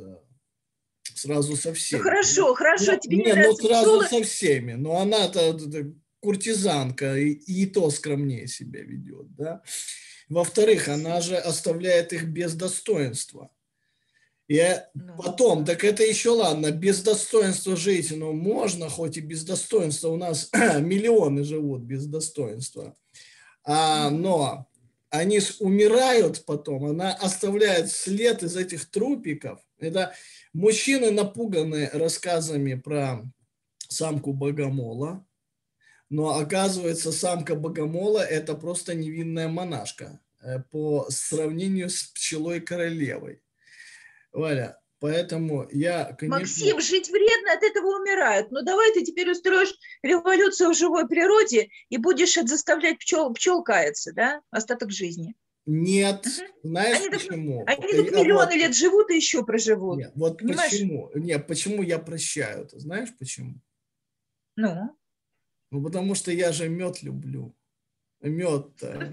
сразу со всеми. Ну, хорошо, хорошо, ну, тебе не, не нравятся ну, сразу пчелы. со всеми. Но она-то куртизанка, и, и то скромнее себя ведет, да. Во-вторых, она же оставляет их без достоинства. И ну, потом, так это еще ладно, без достоинства жить, ну, можно, хоть и без достоинства, у нас миллионы живут без достоинства. А, но они ж умирают потом, она оставляет след из этих трупиков. Это мужчины напуганы рассказами про самку богомола, но оказывается, самка богомола – это просто невинная монашка по сравнению с пчелой-королевой. Валя, поэтому я, конечно… Максим, жить вредно, от этого умирают. Ну давай ты теперь устроишь революцию в живой природе и будешь заставлять пчел, пчел каяться, да, остаток жизни. Нет, Угу. знаешь Они почему? Так, они так А миллионы вот, лет живут и еще проживут. нет, вот Понимаешь? почему? Нет, почему я прощаю это? Знаешь почему? Ну? Ну, потому что я же мед люблю. Мед-то.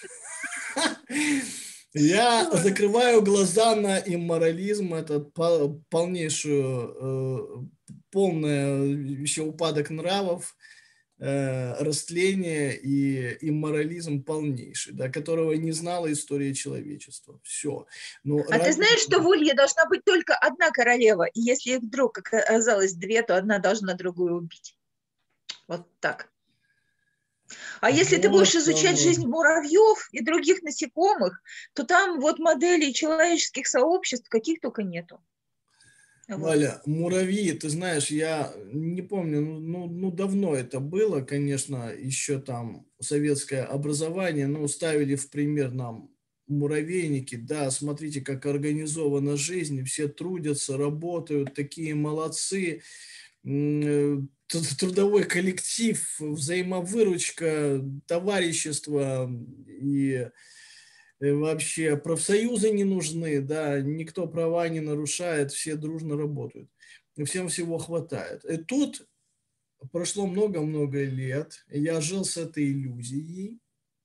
Я закрываю глаза на имморализм, этот полнейшую, полный еще упадок нравов, растление и имморализм полнейший, да, которого не знала история человечества. Все. Но а ради... ты знаешь, что в Улье должна быть только одна королева, и если их вдруг оказалось две, то одна должна другую убить. Вот так. А если вот, ты будешь изучать жизнь муравьев и других насекомых, то там вот моделей человеческих сообществ каких только нету. Валя, вот. Муравьи, ты знаешь, я не помню, ну, ну давно это было, конечно, еще там советское образование, но ставили в пример нам муравейники, да, смотрите, как организована жизнь, все трудятся, работают, такие молодцы, трудовой коллектив, взаимовыручка, товарищество и вообще профсоюзы не нужны, да, никто права не нарушает, все дружно работают, всем всего хватает. И тут прошло много-много лет, я жил с этой иллюзией,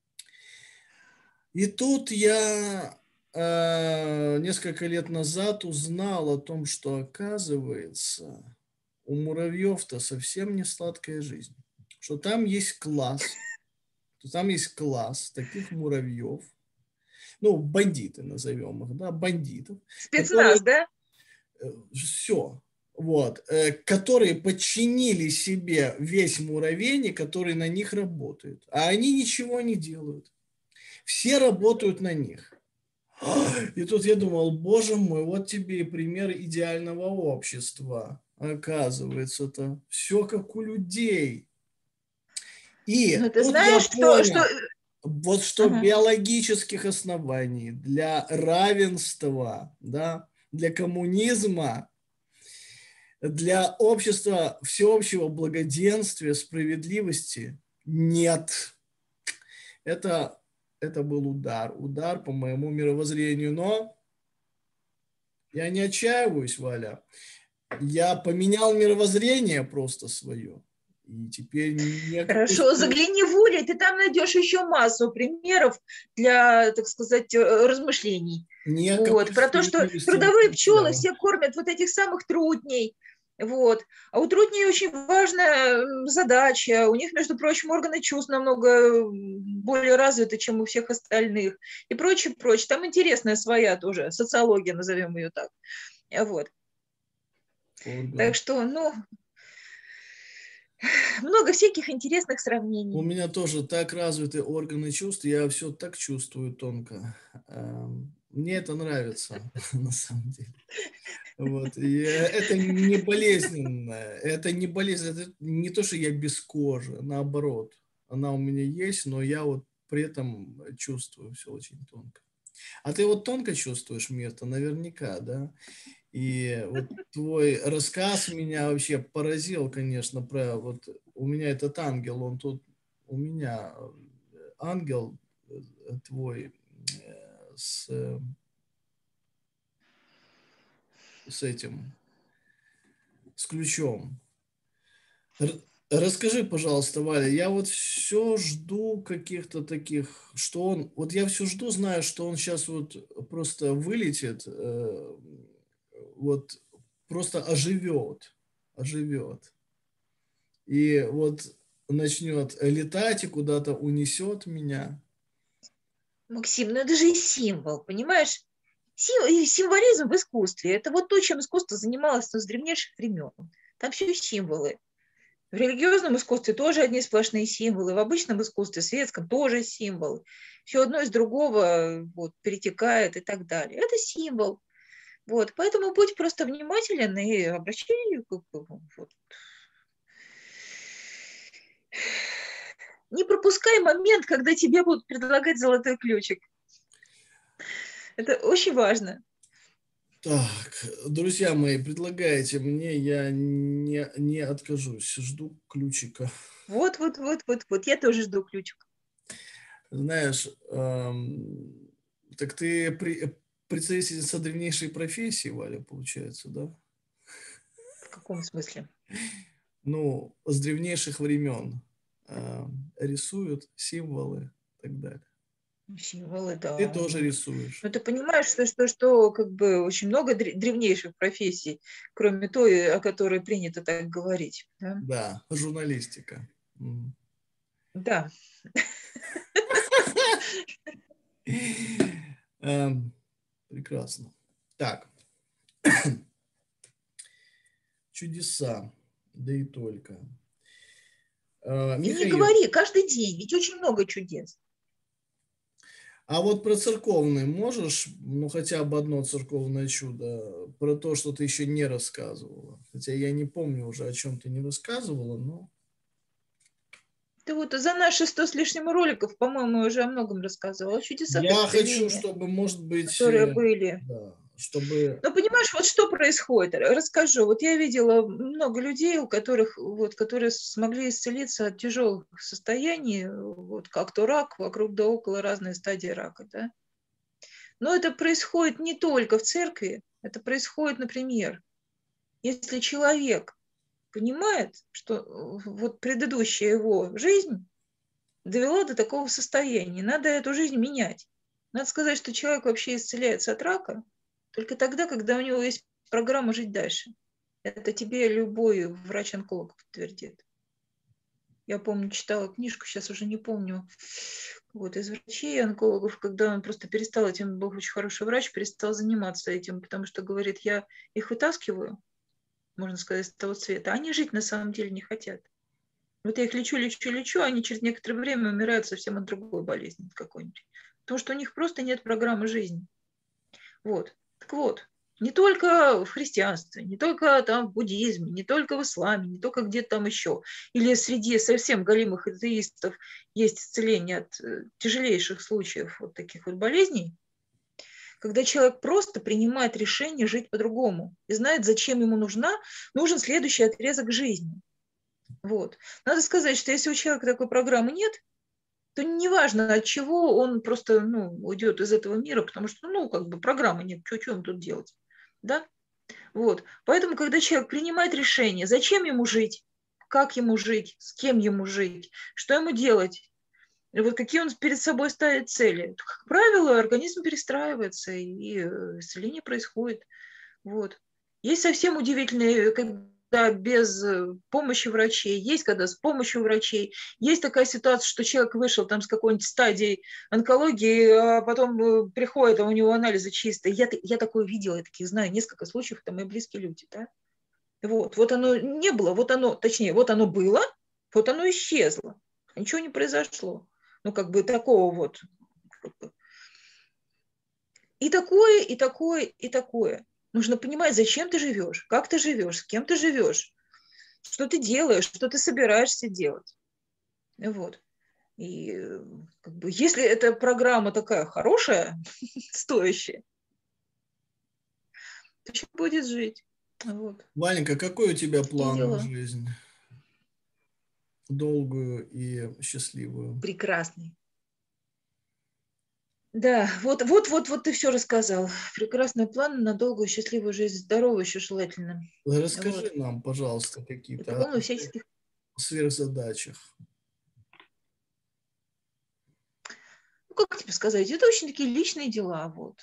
и тут я э, несколько лет назад узнал о том, что, оказывается, у муравьев-то совсем не сладкая жизнь, что там есть класс, что там есть класс таких муравьев, ну, бандиты назовем их, да, бандитов. Спецназ, которые, да? Все. Вот, которые подчинили себе весь муравейник, который на них работает. А они ничего не делают. Все работают на них. И тут я думал, боже мой, вот тебе и пример идеального общества. Оказывается-то все как у людей. И ну, ты тут я знаешь, что, понял, что... вот что Ага. биологических оснований для равенства, да, для коммунизма, для общества всеобщего благоденствия, справедливости нет. Это, это был удар, удар по моему мировоззрению, но я не отчаиваюсь, Валя. Я поменял мировоззрение просто свое. И теперь не Хорошо, загляни в Ули, ты там найдешь еще массу примеров для, так сказать, размышлений. Вот, про то, что трудовые пчелы все кормят вот этих самых трутней. Вот. А у трутней очень важная задача. У них, между прочим, органы чувств намного более развиты, чем у всех остальных. И прочее, прочее. Там интересная своя тоже социология, назовем ее так. Вот. Орган. Так что, ну... много всяких интересных сравнений. У меня тоже так развиты органы чувств, я все так чувствую тонко. Мне это нравится, на самом деле. Вот. И это не болезненно, это не болезненно, это не то, что я без кожи, наоборот. Она у меня есть, но я вот при этом чувствую все очень тонко. А ты вот тонко чувствуешь мир-то наверняка, да? И вот твой рассказ меня вообще поразил, конечно, про вот у меня этот ангел, он тут у меня ангел твой с, с этим, с ключом. Расскажи, пожалуйста, Валя, я вот все жду каких-то таких, что он, вот я все жду, знаю, что он сейчас вот просто вылетит, вот просто оживет, оживет. И вот начнет летать и куда-то унесет меня. Максим, ну это же и символ, понимаешь? Сим, символизм в искусстве. Это вот то, чем искусство занималось с древнейших времен. Там все символы. В религиозном искусстве тоже одни сплошные символы, в обычном искусстве, светском, тоже символы. Все одно из другого вот, перетекает и так далее. Это символ. Вот. Поэтому будь просто внимателен и обращай вот. Не пропускай момент, когда тебе будут предлагать золотой ключик. Это очень важно. Так, друзья мои, предлагайте мне, я не, не откажусь, жду ключика. Вот, вот, вот, вот, вот, я тоже жду ключик. Знаешь, эм, так ты при, представительница древнейшей профессии, Валя, получается, да? В каком смысле? Ну, с древнейших времен э, рисуют символы и так далее. Символы, да. Ты тоже рисуешь. Но ты понимаешь, что, что, что как бы очень много древнейших профессий, кроме той, о которой принято так говорить. Да, да, журналистика. Да. Эм, прекрасно. Так. Чудеса, да и только. Э, И не Михаил, говори, каждый день, ведь очень много чудес. а вот про церковные можешь, ну, хотя бы одно церковное чудо, про то, что ты еще не рассказывала? Хотя я не помню уже, о чем ты не рассказывала, но... Ты вот за наши сто с лишним роликов, по-моему, уже о многом рассказывала, о чудесах Я хочу, исцеления, чтобы, может быть, которые э, были. да, чтобы... Но понимаешь, вот что происходит? Расскажу. Вот я видела много людей, у которых, вот, которые смогли исцелиться от тяжелых состояний, вот, как то рак, вокруг да около разные стадии рака. Да? Но это происходит не только в церкви, это происходит, например, если человек понимает, что вот предыдущая его жизнь довела до такого состояния, надо эту жизнь менять. Надо сказать, что человек вообще исцеляется от рака только тогда, когда у него есть программа «Жить дальше». Это тебе любой врач-онколог подтвердит. Я помню, читала книжку, сейчас уже не помню, вот, из врачей, онкологов, когда он просто перестал этим, был очень хороший врач, перестал заниматься этим, потому что, говорит, я их вытаскиваю, можно сказать, с того света, а они жить на самом деле не хотят. Вот я их лечу, лечу, лечу, а они через некоторое время умирают совсем от другой болезни какой-нибудь. Потому что у них просто нет программы жизни. Вот. Так вот, не только в христианстве, не только там в буддизме, не только в исламе, не только где-то там еще. Или среди совсем голимых атеистов есть исцеление от тяжелейших случаев вот таких вот болезней, когда человек просто принимает решение жить по-другому и знает, зачем ему нужна, нужен следующий отрезок жизни. Вот. Надо сказать, что если у человека такой программы нет, то неважно, от чего он просто ну, уйдет из этого мира, потому что, ну, как бы программы нет, что, что ему тут делать, да? Вот. Поэтому, когда человек принимает решение, зачем ему жить, как ему жить, с кем ему жить, что ему делать, и вот какие он перед собой ставит цели, то, как правило, организм перестраивается, и исцеление происходит. Вот. Есть совсем удивительные, когда без помощи врачей, есть когда с помощью врачей. Есть такая ситуация, что человек вышел там с какой-нибудь стадией онкологии, а потом приходит, а у него анализы чистые. Я, я такое видела, я таких знаю, несколько случаев, это мои близкие люди. Да? Вот. вот оно не было, вот оно, точнее, вот оно было, вот оно исчезло. Ничего не произошло. Ну, как бы такого вот. И такое, и такое, и такое. Нужно понимать, зачем ты живешь, как ты живешь, с кем ты живешь, что ты делаешь, что ты собираешься делать. Вот. И как бы, если эта программа такая хорошая, стоящая, то человек будет жить. Вот. Ваненька, какой у тебя Такие план на дела. жизнь? Долгую и счастливую. Прекрасный. Да, вот, вот, вот, вот ты все рассказал. Прекрасный план на долгую, счастливую жизнь, здоровую еще желательно. Расскажи Вот. нам, пожалуйста, И какие-то о полную всяческих. сверхзадачах. Ну, как тебе сказать, это очень такие личные дела. Вот.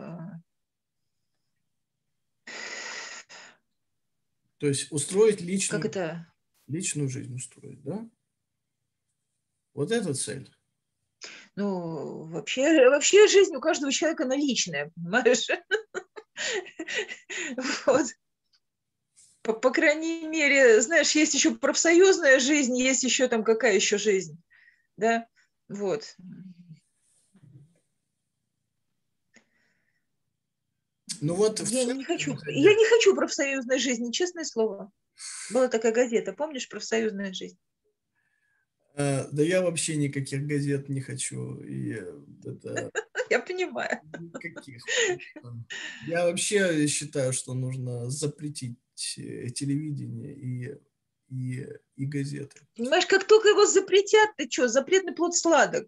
То есть устроить Как личную, это? личную жизнь устроить, да? Вот эта цель. Ну, вообще, вообще жизнь у каждого человека она личная, понимаешь? Вот. по, по крайней мере, знаешь, есть еще профсоюзная жизнь, есть еще там какая еще жизнь, да, вот. Ну вот в Я не церкви хочу, я находясь. не хочу профсоюзной жизни, честное слово. Была такая газета, помнишь, «Профсоюзная жизнь»? Э, Да я вообще никаких газет не хочу. И э, это Я понимаю. никаких. Просто. Я вообще считаю, что нужно запретить э, телевидение и, и, и газеты. Понимаешь, как только его запретят, ты что, запретный плод сладок.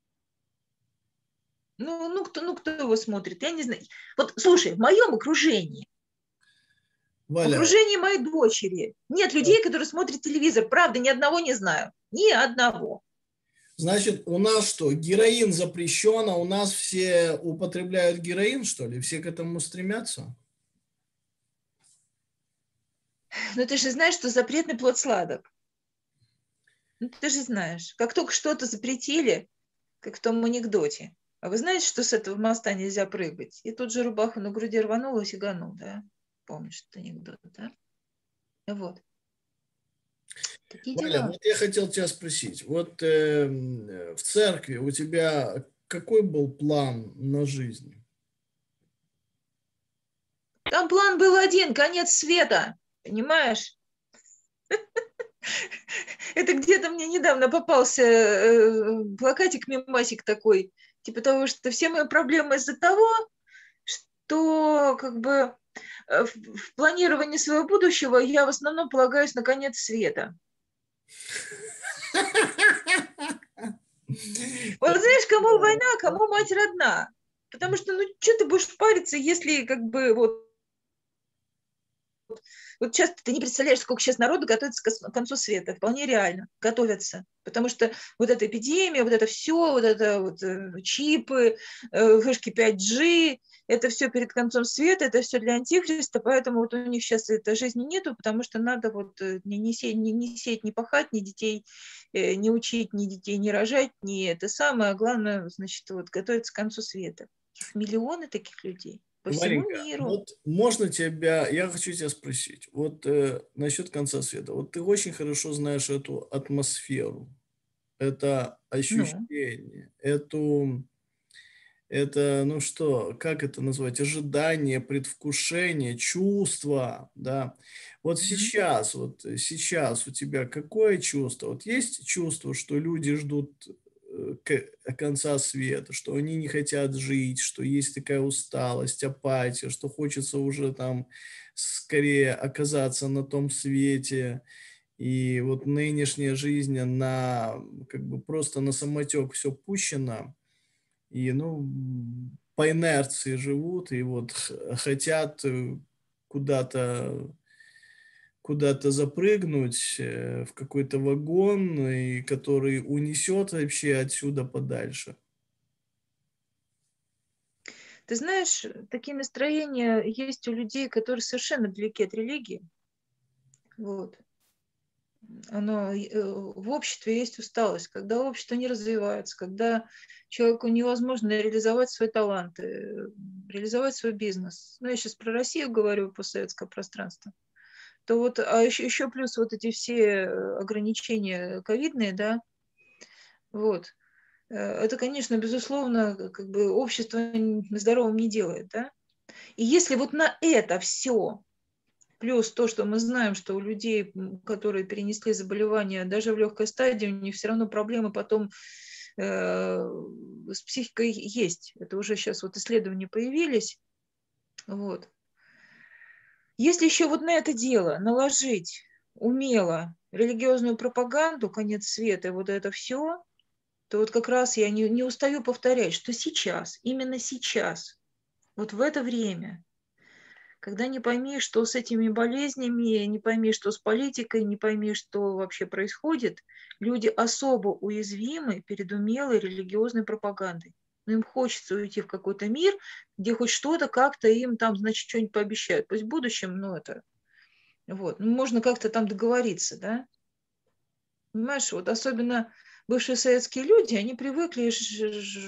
Ну, ну, кто, ну, кто его смотрит? Я не знаю. Вот, слушай, в моем окружении, в Валя, окружении моей дочери нет людей, которые смотрят телевизор. Правда, ни одного не знаю. Ни одного. значит, у нас что, героин запрещен, а у нас все употребляют героин, что ли? Все к этому стремятся? Но ты же знаешь, что запретный плод сладок. Ну, ты же знаешь. Как только что-то запретили, как в том анекдоте. А вы знаете, что с этого моста нельзя прыгать? И тут же рубаху на груди рванул и сиганул, да? Помнишь этот анекдот, да? Вот. Такие Валя, дела. вот я хотел тебя спросить. Вот э, в церкви у тебя какой был план на жизнь? Там план был один, конец света. Понимаешь? Это где-то мне недавно попался э, плакатик, мемасик такой. Типа того, что все мои проблемы из-за того, что как бы э, в, в планировании своего будущего я в основном полагаюсь на конец света. Вот знаешь, кому война, кому мать родна. Потому что, ну, что ты будешь париться, если как бы вот вот часто ты не представляешь, сколько сейчас народу готовится к концу света. Вполне реально готовятся. Потому что вот эта эпидемия, вот это все, вот это вот чипы, вышки пять джи, это все перед концом света, это все для антихриста, поэтому вот у них сейчас этой жизни нету, потому что надо вот не, не, сеять, не, не сеять, не пахать, ни детей не учить, ни детей не рожать, ни это самое, а главное, значит, вот готовиться к концу света. Их миллионы таких людей по всему Варенька, миру. вот можно тебя, я хочу тебя спросить, вот э, насчет конца света. Вот ты очень хорошо знаешь эту атмосферу, это Ну, ощущение, эту, это, ну что, как это назвать, ожидание, предвкушение, чувство, да. Вот угу. сейчас, вот сейчас у тебя какое чувство? Вот есть чувство, что люди ждут э, к- конца света, что они не хотят жить, что есть такая усталость, апатия, что хочется уже там скорее оказаться на том свете, и вот нынешняя жизнь, она как бы просто на самотек все пущено, и, ну, по инерции живут, и вот х- хотят э, куда-то куда-то запрыгнуть э, в какой-то вагон, и который унесет вообще отсюда подальше. Ты знаешь, такие настроения есть у людей, которые совершенно далеки от религии. Вот. Оно, э, в обществе есть усталость, когда общество не развивается, когда человеку невозможно реализовать свои таланты, реализовать свой бизнес. Ну, я сейчас про Россию говорю, постсоветское пространство. То вот, а еще, еще плюс вот эти все ограничения ковидные, да, вот. Э, Это, конечно, безусловно, как бы общество здоровым не делает, да. И если вот на это все, плюс то, что мы знаем, что у людей, которые перенесли заболевание, даже в легкой стадии, у них все равно проблемы потом э, с психикой есть. Это уже сейчас вот исследования появились. Вот. Если еще вот на это дело наложить умело религиозную пропаганду, конец света, вот это все, то вот как раз я не, не устаю повторять, что сейчас, именно сейчас, вот в это время, когда не пойми, что с этими болезнями, не пойми, что с политикой, не пойми, что вообще происходит, люди особо уязвимы перед умелой религиозной пропагандой. Но им хочется уйти в какой-то мир, где хоть что-то как-то им там, значит, что-нибудь пообещают. Пусть в будущем, ну, это, вот, ну, можно как-то там договориться, да? Понимаешь, вот особенно бывшие советские люди, они привыкли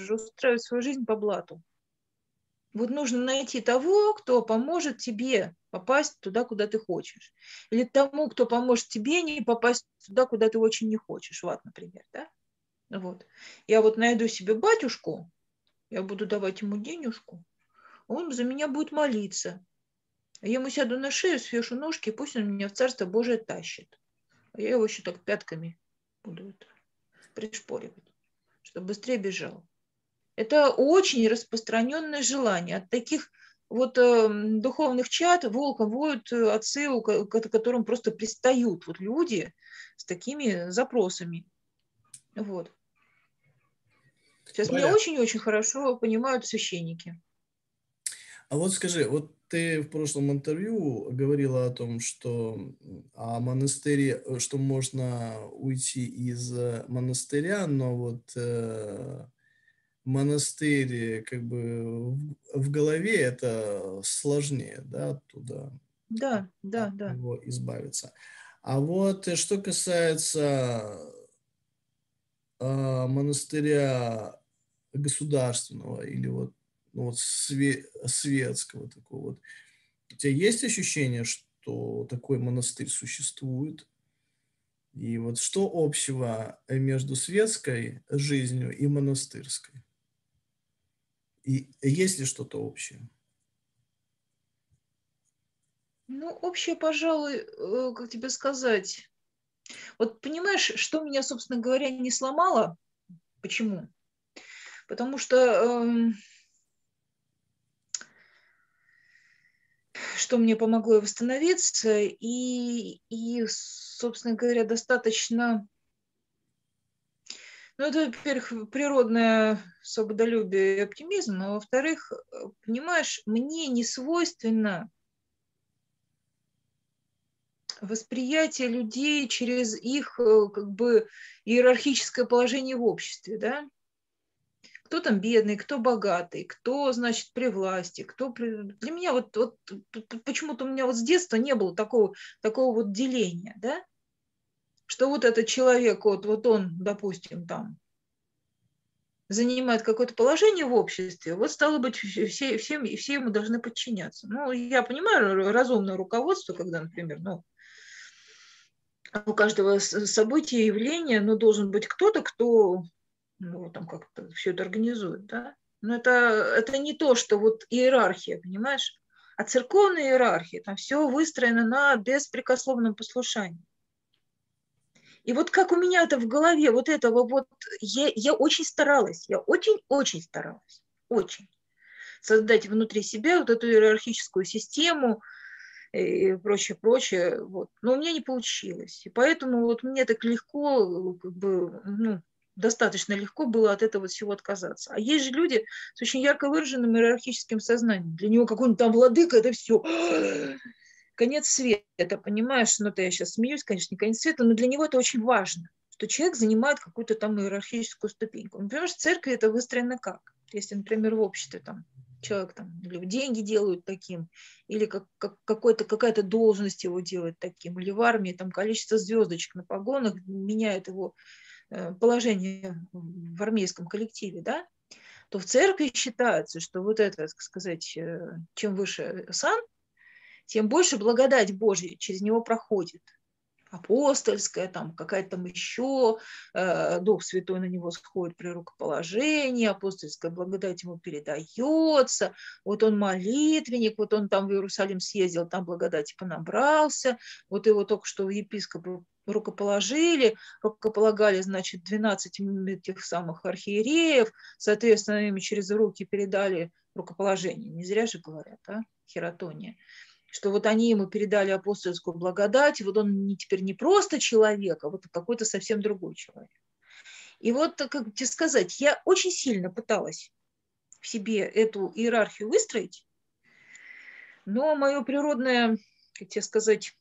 устраивать свою жизнь по блату. Вот нужно найти того, кто поможет тебе попасть туда, куда ты хочешь. Или тому, кто поможет тебе не попасть туда, куда ты очень не хочешь. Вот, например, да? Вот. Я вот найду себе батюшку, я буду давать ему денежку, он за меня будет молиться. А я ему сяду на шею, свешу ножки, и пусть он меня в Царство Божие тащит. А я его еще так пятками буду это пришпоривать, чтобы быстрее бежал. Это очень распространенное желание. От таких вот э, духовных чад волком воют отцы, к которым просто пристают вот люди с такими запросами. Вот. Сейчас меня Валя, очень-очень хорошо понимают священники. а вот скажи, вот ты в прошлом интервью говорила о том, что м, о монастыре, э, что можно уйти из э, монастыря, но вот э, монастырь э, как бы в, в голове это сложнее, да, оттуда Да, да, от да. него избавиться. А вот э, что касается э, монастыря государственного или вот, ну, вот све- светского такого вот, у тебя есть ощущение, что такой монастырь существует? И вот что общего э, между светской жизнью и монастырской? И есть ли что-то общее? Ну, общее, пожалуй, э, как тебе сказать. Вот понимаешь, что меня, собственно говоря, не сломало? Почему? Потому что эм, что мне помогло восстановиться, и, и, собственно говоря, достаточно, ну, это, во-первых, природное свободолюбие и оптимизм, а во-вторых, э, понимаешь, мне не свойственно восприятие людей через их, э, как бы, иерархическое положение в обществе, да? Кто там бедный, кто богатый, кто, значит, при власти, кто при... Для меня вот, вот почему-то у меня вот с детства не было такого, такого вот деления, да? Что вот этот человек, вот, вот он, допустим, там, занимает какое-то положение в обществе, вот стало быть, все, все, все ему должны подчиняться. Ну, я понимаю разумное руководство, когда, например, ну, у каждого события, явления, ну, должен быть кто-то, кто, ну, там как-то все это организует, да. Но это, это не то, что вот иерархия, понимаешь? А церковная иерархия, там все выстроено на беспрекословном послушании. И вот как у меня это в голове, вот этого вот, я, я очень старалась, я очень-очень старалась, очень создать внутри себя вот эту иерархическую систему и прочее, прочее, вот. Но у меня не получилось. И поэтому вот мне так легко, как бы, ну, достаточно легко было от этого всего отказаться. А есть же люди с очень ярко выраженным иерархическим сознанием. Для него какой-нибудь там владыка, это все конец света, понимаешь? Ну, это я сейчас смеюсь, конечно, не конец света, но для него это очень важно, что человек занимает какую-то там иерархическую ступеньку. Например, в церкви это выстроено как? Если, например, в обществе там человек там или деньги делают таким, или как, как какой-то, какая-то должность его делает таким, или в армии там количество звездочек на погонах меняет его э, положение в армейском коллективе, да, то в церкви считается, что вот это, так сказать, э, чем выше сан, тем больше благодать Божья через него проходит. Апостольская, там какая-то там еще, э, Дух Святой на него сходит при рукоположении, апостольская благодать ему передается, вот он молитвенник, вот он там в Иерусалим съездил, там благодати понабрался, вот его только что в епископы рукоположили, рукополагали, значит, двенадцать этих самых архиереев, соответственно, им через руки передали рукоположение, не зря же говорят, а, хератония, что вот они ему передали апостольскую благодать, и вот он не, теперь не просто человек, а вот какой-то совсем другой человек. И вот, как тебе сказать, я очень сильно пыталась в себе эту иерархию выстроить, но мое природное, как тебе сказать,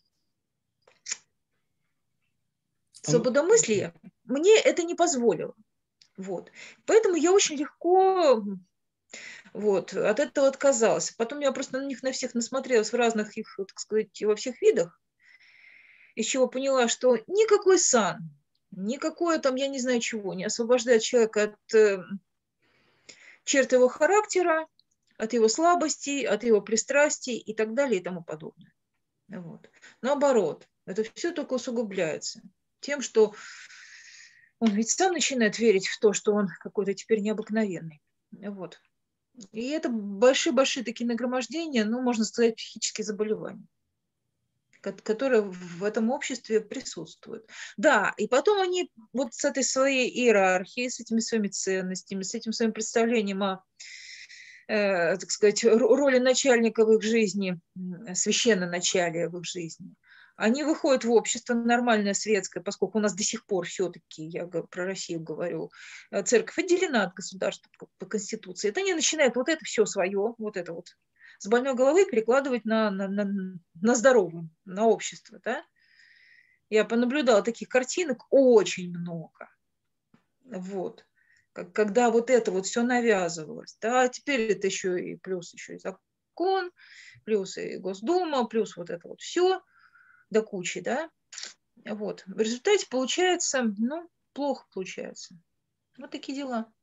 свободомыслие мне это не позволило. Вот. Поэтому я очень легко вот, от этого отказалась. Потом я просто на них на всех насмотрелась в разных их, так сказать, во всех видах, из чего поняла, что никакой сан, никакое там, я не знаю чего, не освобождает человека от э, черт его характера, от его слабостей, от его пристрастий и так далее и тому подобное. Вот. Наоборот, это все только усугубляется тем, что он ведь сам начинает верить в то, что он какой-то теперь необыкновенный. Вот. И это большие-большие такие нагромождения, ну, можно сказать, психические заболевания, которые в этом обществе присутствуют. Да, и потом они вот с этой своей иерархией, с этими своими ценностями, с этим своим представлением о, э, так сказать, роли начальника в их жизни, священноначалия в их жизни, они выходят в общество нормальное, светское, поскольку у нас до сих пор все-таки, я про Россию говорю, церковь отделена от государства по Конституции. Это они начинают вот это все свое, вот это вот с больной головы перекладывать на, на, на, на здоровое, на общество. Да? Я понаблюдала таких картинок очень много. Вот. Когда вот это вот все навязывалось. Да? Теперь это еще и плюс еще и закон, плюс и Госдума, плюс вот это вот все до кучи, да, вот. В результате получается, ну, плохо получается. Вот такие дела.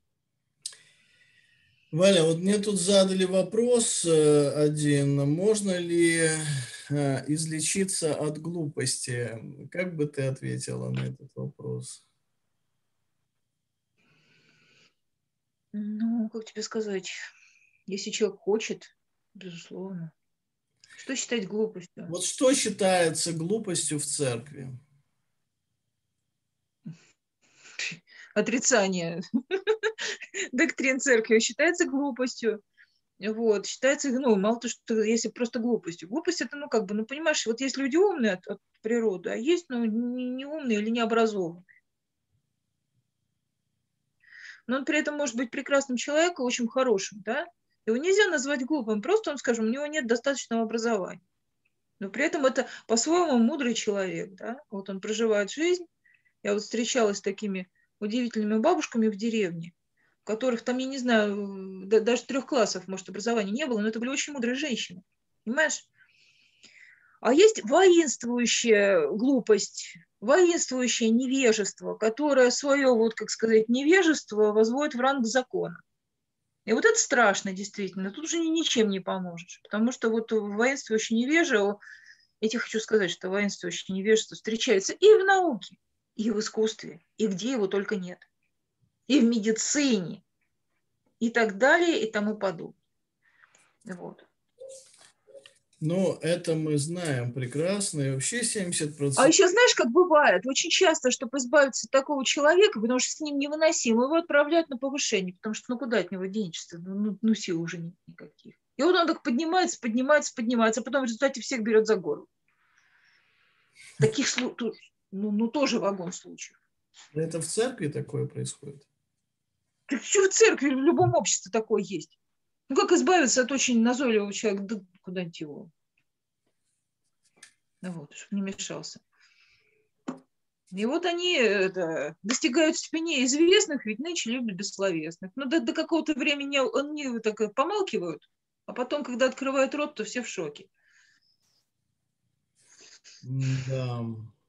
Валя, вот мне тут задали вопрос один. Можно ли излечиться от глупости? Как бы ты ответила на этот вопрос? Ну, как тебе сказать, если человек хочет, безусловно. Что считать глупостью? Вот что считается глупостью в церкви? Отрицание доктрин церкви считается глупостью. Вот, считается, ну, мало то, что если просто глупостью. Глупость это, ну, как бы, ну, понимаешь, вот есть люди умные от, от природы, а есть, ну, не, не умные или необразованные. Но он при этом может быть прекрасным человеком, очень хорошим, да? Его нельзя назвать глупым, просто он, скажем, у него нет достаточного образования. Но при этом это по-своему мудрый человек, да? Вот он проживает жизнь. Я вот встречалась с такими удивительными бабушками в деревне, у которых там, я не знаю, даже трех классов, может, образования не было, но это были очень мудрые женщины, понимаешь? А есть воинствующая глупость, воинствующее невежество, которое свое, вот как сказать, невежество возводит в ранг закона. И вот это страшно, действительно. Тут уже ничем не поможешь. Потому что вот воинствующее невежество, я тебе хочу сказать, что воинствующее невежество встречается и в науке, и в искусстве, и где его только нет. И в медицине, и так далее, и тому подобное. Вот. Ну, это мы знаем прекрасно. И вообще семьдесят процентов... А еще знаешь, как бывает? Очень часто, чтобы избавиться от такого человека, потому что с ним невыносимо, его отправляют на повышение, потому что ну куда от него денешься? Ну, ну, ну сил уже нет никаких. И вот он так поднимается, поднимается, поднимается, а потом в результате всех берет за горло. Таких случаев, ну, ну тоже вагон случаев. Это в церкви такое происходит? Так что в церкви, в любом обществе такое есть. Ну как избавиться от очень назойливого человека? Да куда-нибудь его. Ну вот, чтобы не мешался. И вот они это, достигают степени известных, ведь нынче любят бессловесных. Но до, до какого-то времени они так помалкивают, а потом, когда открывают рот, то все в шоке. Да.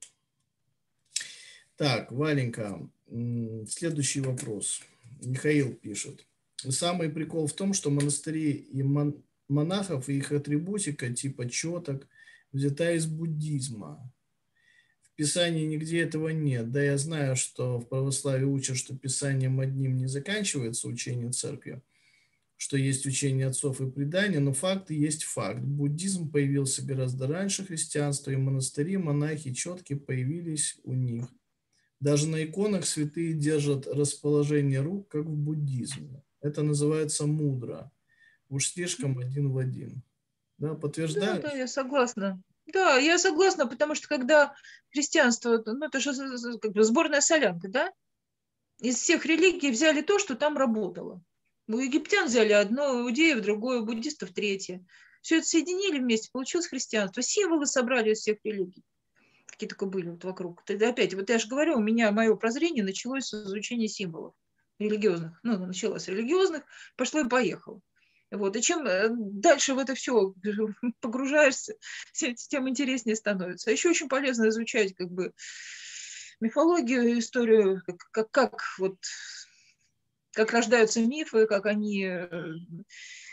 Так, Валенька, следующий вопрос. Михаил пишет. Самый прикол в том, что монастыри и мон- монахов и их атрибутика типа четок взята из буддизма. В Писании нигде этого нет. Да, я знаю, что в православии учат, что Писанием одним не заканчивается учение церкви, что есть учение отцов и предания, но факт есть факт. Буддизм появился гораздо раньше христианства, и монастыри, монахи, четки появились у них. Даже на иконах святые держат расположение рук, как в буддизме. Это называется мудро. Уж слишком один в один. Да, подтверждаешь? Да, да, я согласна. Да, я согласна, потому что когда христианство, ну это же как бы сборная солянка, да? Из всех религий взяли то, что там работало. У египтян взяли одно, у иудеев другое, у буддистов третье. Все это соединили вместе, получилось христианство. Символы собрали из всех религий, какие только были вот вокруг. Тогда опять, вот я же говорю, у меня мое прозрение началось с изучения символов религиозных. Ну, началось с религиозных, пошло и поехало. Вот. И чем дальше в это все погружаешься, тем интереснее становится. А еще очень полезно изучать как бы мифологию, историю, как, как, как, вот, как рождаются мифы, как они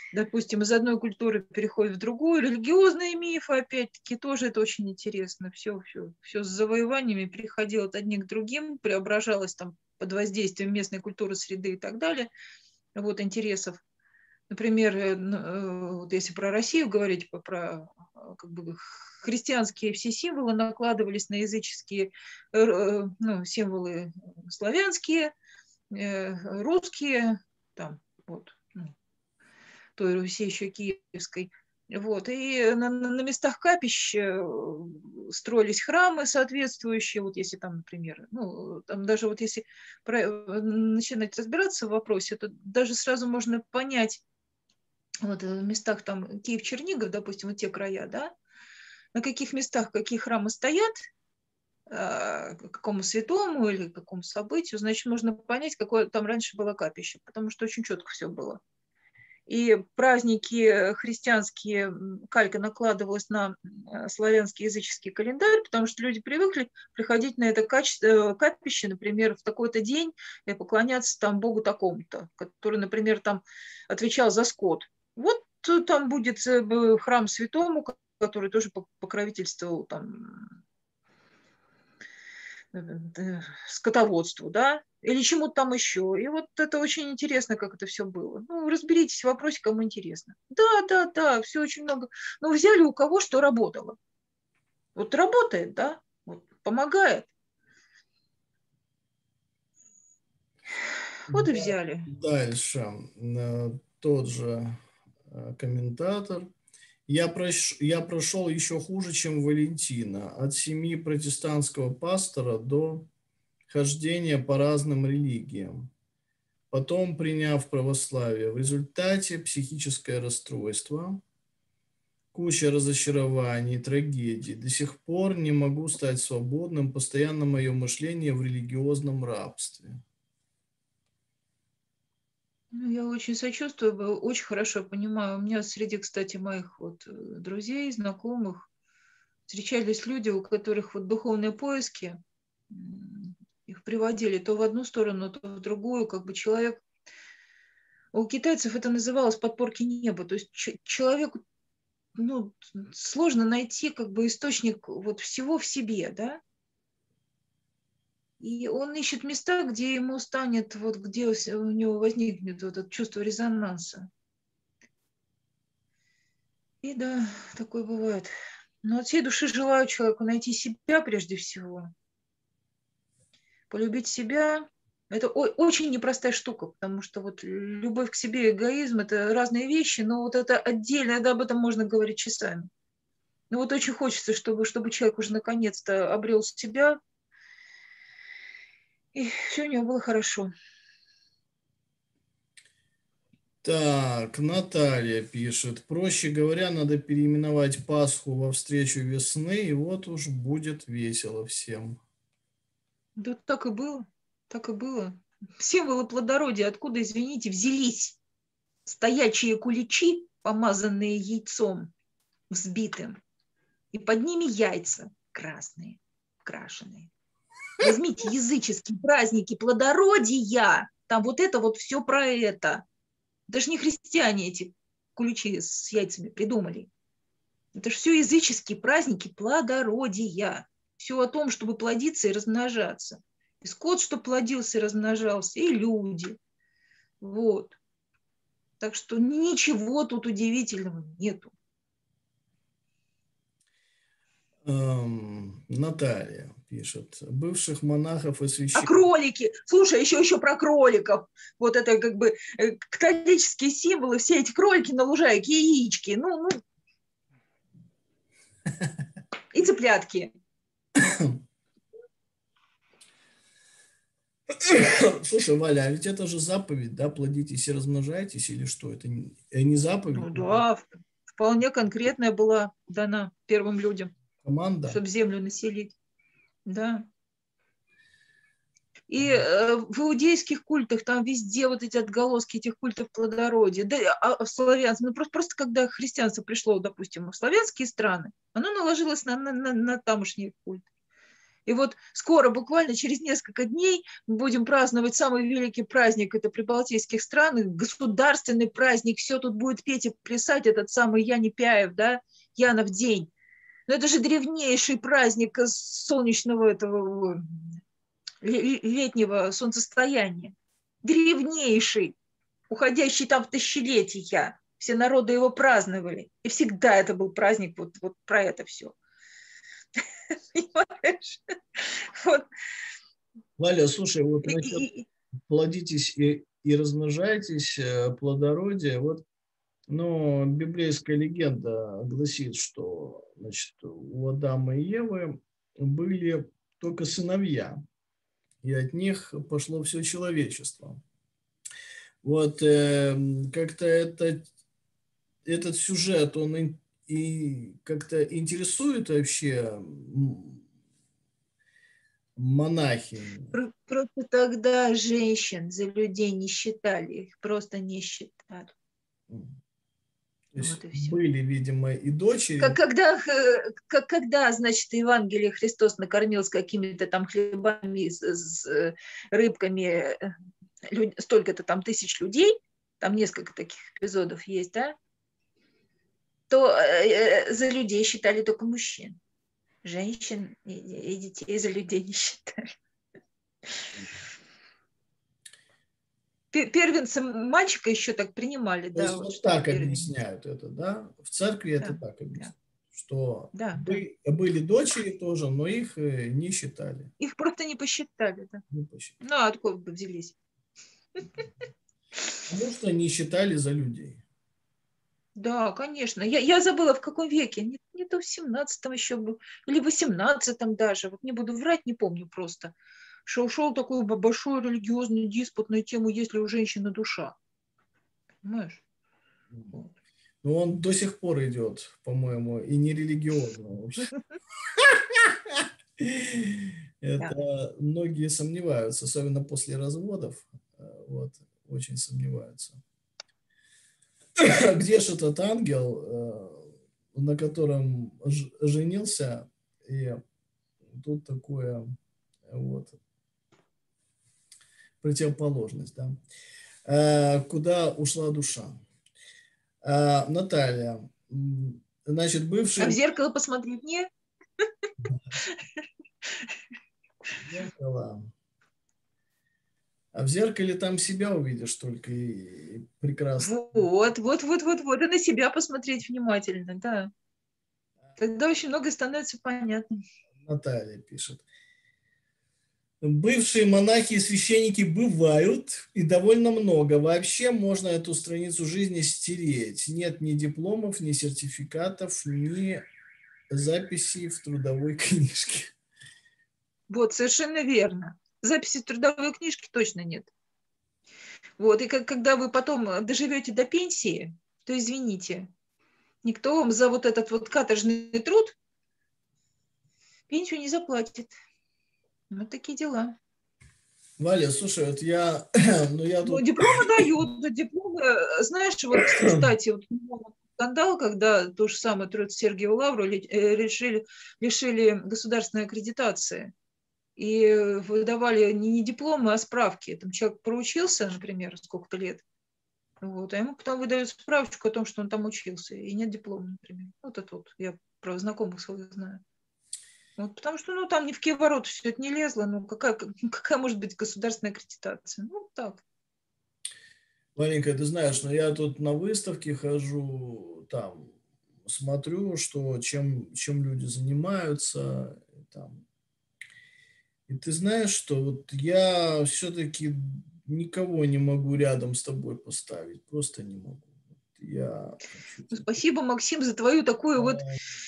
допустим, из одной культуры переходит в другую. Религиозные мифы, опять-таки, тоже это очень интересно. Все, все, все с завоеваниями переходило от одних к другим, преображалось там под воздействием местной культуры, среды и так далее. Вот, интересов. Например, вот если про Россию говорить, про как бы, христианские все символы накладывались на языческие, ну, символы славянские, русские, там, вот, ну, той Руси еще киевской. Вот. И на, на местах капищ строились храмы соответствующие, вот если там, например, ну, там даже вот если про, начинать разбираться в вопросе, то даже сразу можно понять, вот в местах там Киев-Чернигов, допустим, вот те края, да, на каких местах какие храмы стоят, к какому святому или к какому событию, значит, можно понять, какое там раньше было капище, потому что очень четко все было. И праздники христианские, калька накладывалась на славянский языческий календарь, потому что люди привыкли приходить на это капище, например, в такой-то день и поклоняться там богу такому-то, который, например, там отвечал за скот. Вот там будет храм святому, который тоже покровительствовал там скотоводству, да, или чему-то там еще. И вот это очень интересно, как это все было. Ну, разберитесь в вопросе, кому интересно. Да, да, да, все очень много. Но взяли у кого что работало. Вот работает, да, вот, помогает. Вот и взяли. Дальше. Тот же комментатор. Я, прош... я прошел еще хуже, чем Валентина. От семьи протестантского пастора до хождения по разным религиям. Потом приняв православие. В результате психическое расстройство, куча разочарований, трагедий. До сих пор не могу стать свободным. Постоянно мое мышление в религиозном рабстве. Ну, я очень сочувствую, очень хорошо понимаю. У меня среди, кстати, моих вот друзей, знакомых встречались люди, у которых вот духовные поиски, их приводили то в одну сторону, то в другую, как бы человек... У китайцев это называлось подпорки неба, то есть человеку, ну, сложно найти как бы источник вот всего в себе, да, и он ищет места, где ему станет, вот где у него возникнет вот это чувство резонанса. И да, такое бывает. Но от всей души желаю человеку найти себя прежде всего, полюбить себя. Это очень непростая штука, потому что вот любовь к себе и эгоизм – это разные вещи, но вот это отдельно, да, об этом можно говорить часами. Но вот очень хочется, чтобы, чтобы человек уже наконец-то обрел себя, и все у него было хорошо. Так, Наталья пишет. Проще говоря, надо переименовать Пасху во встречу весны, и вот уж будет весело всем. Да так и было, так и было. Символы плодородия откуда, извините, взялись? Стоячие куличи, помазанные яйцом взбитым, и под ними яйца красные, крашеные. Возьмите языческие праздники плодородия, там вот это вот все про это. Даже не христиане эти куличи с яйцами придумали. Это же все языческие праздники плодородия. Все о том, чтобы плодиться и размножаться. И скот, чтобы плодился и размножался, и люди. Вот. Так что ничего тут удивительного нету. Эм, Наталья пишет. Бывших монахов и священников. А кролики. Слушай, еще, еще про кроликов. Вот это как бы католические символы, все эти кролики на лужайке, яички. Ну, ну. И цыплятки. Слушай, Валя, а ведь это же заповедь, да, плодитесь и размножайтесь, или что? Это не, не заповедь? Ну да, вполне конкретная была дана первым людям. Команда? Чтобы землю населить. Да. И э, в иудейских культах там везде вот эти отголоски этих культов плодородия. Да, а в славянском, ну просто, просто когда христианство пришло, допустим, в славянские страны, оно наложилось на, на, на, на тамошний культ. И вот скоро, буквально через несколько дней, мы будем праздновать самый великий праздник, это прибалтийских стран, государственный праздник, все тут будет петь и плясать, этот самый Янипяев, да, Янов день. Но это же древнейший праздник солнечного этого летнего солнцестояния. Древнейший, уходящий там в тысячелетия. Все народы его праздновали. И всегда это был праздник вот, вот про это все. Понимаешь? Вот. Валя, слушай, вот насчет плодитесь и, и размножайтесь, плодородие, вот, ну, библейская легенда гласит, что, значит, у Адама и Евы были только сыновья, и от них пошло все человечество. Вот э, как-то это, этот сюжет, он и, и как-то интересует вообще монахинь. Просто тогда женщин за людей не считали, их просто не считали. То есть Вот и все. были, видимо, и дочери. Как, когда, как, когда, значит, Евангелие Христос накормил с какими-то там хлебами, с, с рыбками, люд, столько-то там тысяч людей, там несколько таких эпизодов есть, да, то э, за людей считали только мужчин. Женщин и, и детей за людей не считали. Первенцем мальчика еще так принимали. То да, есть вот, вот так первенец. объясняют это, да? В церкви да, это так объясняют. Да. Что да, бы, да. были дочери тоже, но их не считали. Их просто не посчитали. Да. Не посчитали. Ну, а откуда бы взялись? Потому что не считали за людей. Да, конечно. Я, я забыла, в каком веке. Не, не то в семнадцатом еще был, или в восемнадцатом даже. Вот не буду врать, не помню просто. Что ушел такой большой религиозный диспут на тему, есть ли у женщины душа. Понимаешь? Вот. Но он до сих пор идет, по-моему, и не религиозно. Это многие сомневаются, особенно после разводов. Вот, очень сомневаются. Где же этот ангел, на котором женился, и тут такое вот противоположность, да? Куда ушла душа? Наталья, значит, бывший... А в зеркало посмотреть не? Зеркало. А в зеркале там себя увидишь только и, и прекрасно. Вот, вот, вот, вот, вот. И на себя посмотреть внимательно, да. Тогда очень многое становится понятным. Наталья пишет. Бывшие монахи и священники бывают, и довольно много. Вообще можно эту страницу жизни стереть. Нет ни дипломов, ни сертификатов, ни записей в трудовой книжке. Вот, совершенно верно. Записи в трудовой книжке точно нет. Вот, и как, когда вы потом доживете до пенсии, то извините, никто вам за вот этот вот каторжный труд пенсию не заплатит. Вот такие дела. Валя, слушай, вот я... ну, я тут... Ну, дипломы дают, дипломы, знаешь, вот, кстати, вот скандал, когда то же самое труд Сергея Лавру решили, лишили государственной аккредитации. И выдавали не дипломы, а справки. Там человек проучился, например, сколько-то лет, вот, а ему потом выдают справочку о том, что он там учился, и нет диплома, например. Вот это вот, я про знакомых своих знаю. Вот, потому что, ну, там ни в какие ворота все это не лезло, ну, какая, какая может быть государственная аккредитация? Ну, так. Валенька, ты знаешь, но я тут на выставке хожу, там, смотрю, что, чем, чем люди занимаются, там. И ты знаешь, что вот я все-таки никого не могу рядом с тобой поставить, просто не могу. Я хочу Ну, тебе... спасибо, Максим, за твою такую вот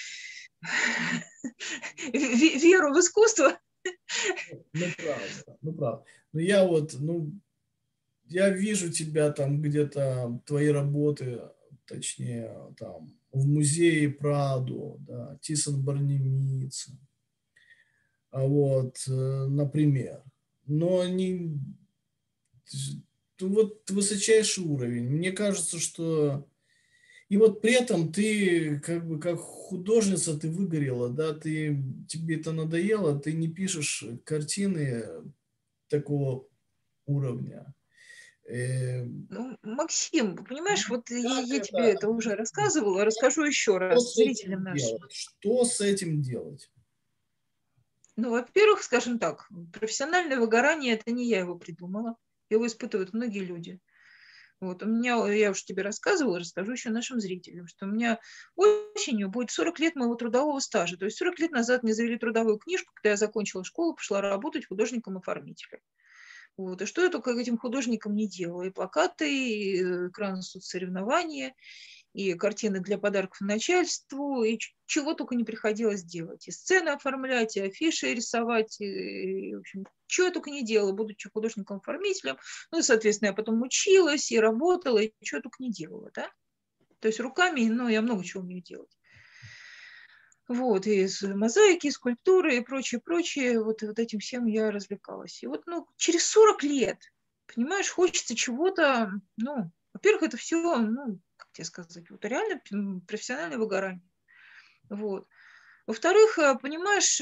веру в искусство. Ну, правда, ну, правда. Но я вот, ну, я вижу тебя там где-то, твои работы, точнее, там, в музее Прадо, да, Тhyssen-Bornemisza, вот, например. Но не... Вот высочайший уровень. Мне кажется, что И вот при этом ты, как бы, как художница, ты выгорела, да, ты, тебе это надоело, ты не пишешь картины такого уровня. Э, Ну, Максим, ну, понимаешь, вот я, как я это, тебе это уже рассказывала, расскажу еще что раз с этим зрителям нашим. делать? Что с этим делать? Ну, во-первых, скажем так, профессиональное выгорание – это не я его придумала. Его испытывают многие люди. Вот у меня, я уже тебе рассказывала, расскажу еще нашим зрителям, что у меня осенью будет сорок лет моего трудового стажа. То есть сорок лет назад мне завели трудовую книжку, когда я закончила школу, пошла работать художником-оформителем. Вот. И что я только этим художникам не делала. И плакаты, и экраны соцсоревнования, и картины для подарков начальству, и чего только не приходилось делать. И сцены оформлять, и афиши рисовать, и, и в общем, чего я только не делала, будучи художником-оформителем. Ну, и, соответственно, я потом училась и работала, и чего я только не делала, да. То есть руками, ну, я много чего умею делать. Вот, и из мозаики, и скульптуры, и прочее, прочее, вот, вот этим всем я развлекалась. И вот, ну, через сорок лет, понимаешь, хочется чего-то, ну, во-первых, это все, ну, как тебе сказать, вот реально профессиональное выгорание. Вот. Во-вторых, понимаешь,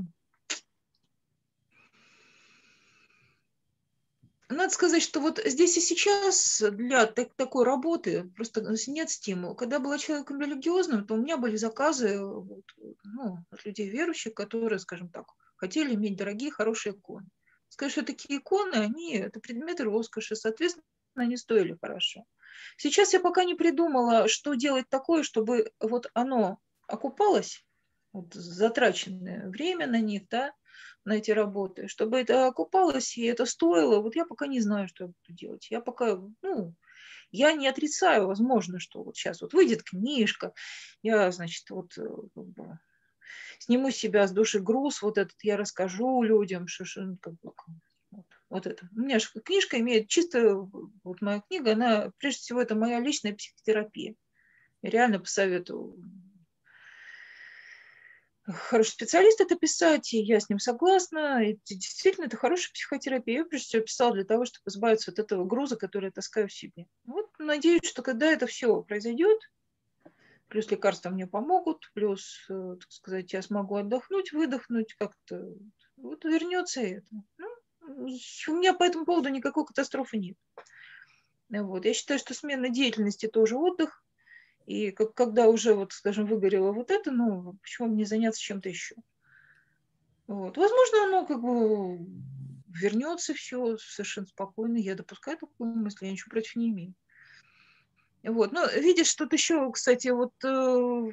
надо сказать, что вот здесь и сейчас для так, такой работы просто нет стимула. Когда была человеком религиозным, то у меня были заказы вот, ну, от людей верующих, которые, скажем так, хотели иметь дорогие, хорошие иконы. Скажешь, что такие иконы, они, это предметы роскоши, соответственно, они стоили хорошо. Сейчас я пока не придумала, что делать такое, чтобы вот оно окупалось, вот затраченное время на них, да, на эти работы, чтобы это окупалось и это стоило, вот я пока не знаю, что я буду делать. Я пока, ну, я не отрицаю, возможно, что вот сейчас вот выйдет книжка, я, значит, вот как бы, сниму с себя с души груз, вот этот я расскажу людям, что, что как бы, вот, вот это. У меня же книжка имеет чисто, вот моя книга, она, прежде всего, это моя личная психотерапия. Я реально посоветую хороший специалист это писать, и я с ним согласна. И действительно, это хорошая психотерапия. Я, прежде всего, писала для того, чтобы избавиться от этого груза, который я таскаю в себе. Вот надеюсь, что когда это все произойдет, плюс лекарства мне помогут, плюс, так сказать, я смогу отдохнуть, выдохнуть как-то, вот вернется это. Ну, у меня по этому поводу никакой катастрофы нет. Вот. Я считаю, что смена деятельности тоже отдых. И как, когда уже, вот, скажем, выгорело вот это, ну, почему бы не заняться чем-то еще? Вот. Возможно, оно как бы вернется все совершенно спокойно. Я допускаю такую мысль, я ничего против не имею. Вот. Но видишь, тут еще, кстати, вот э,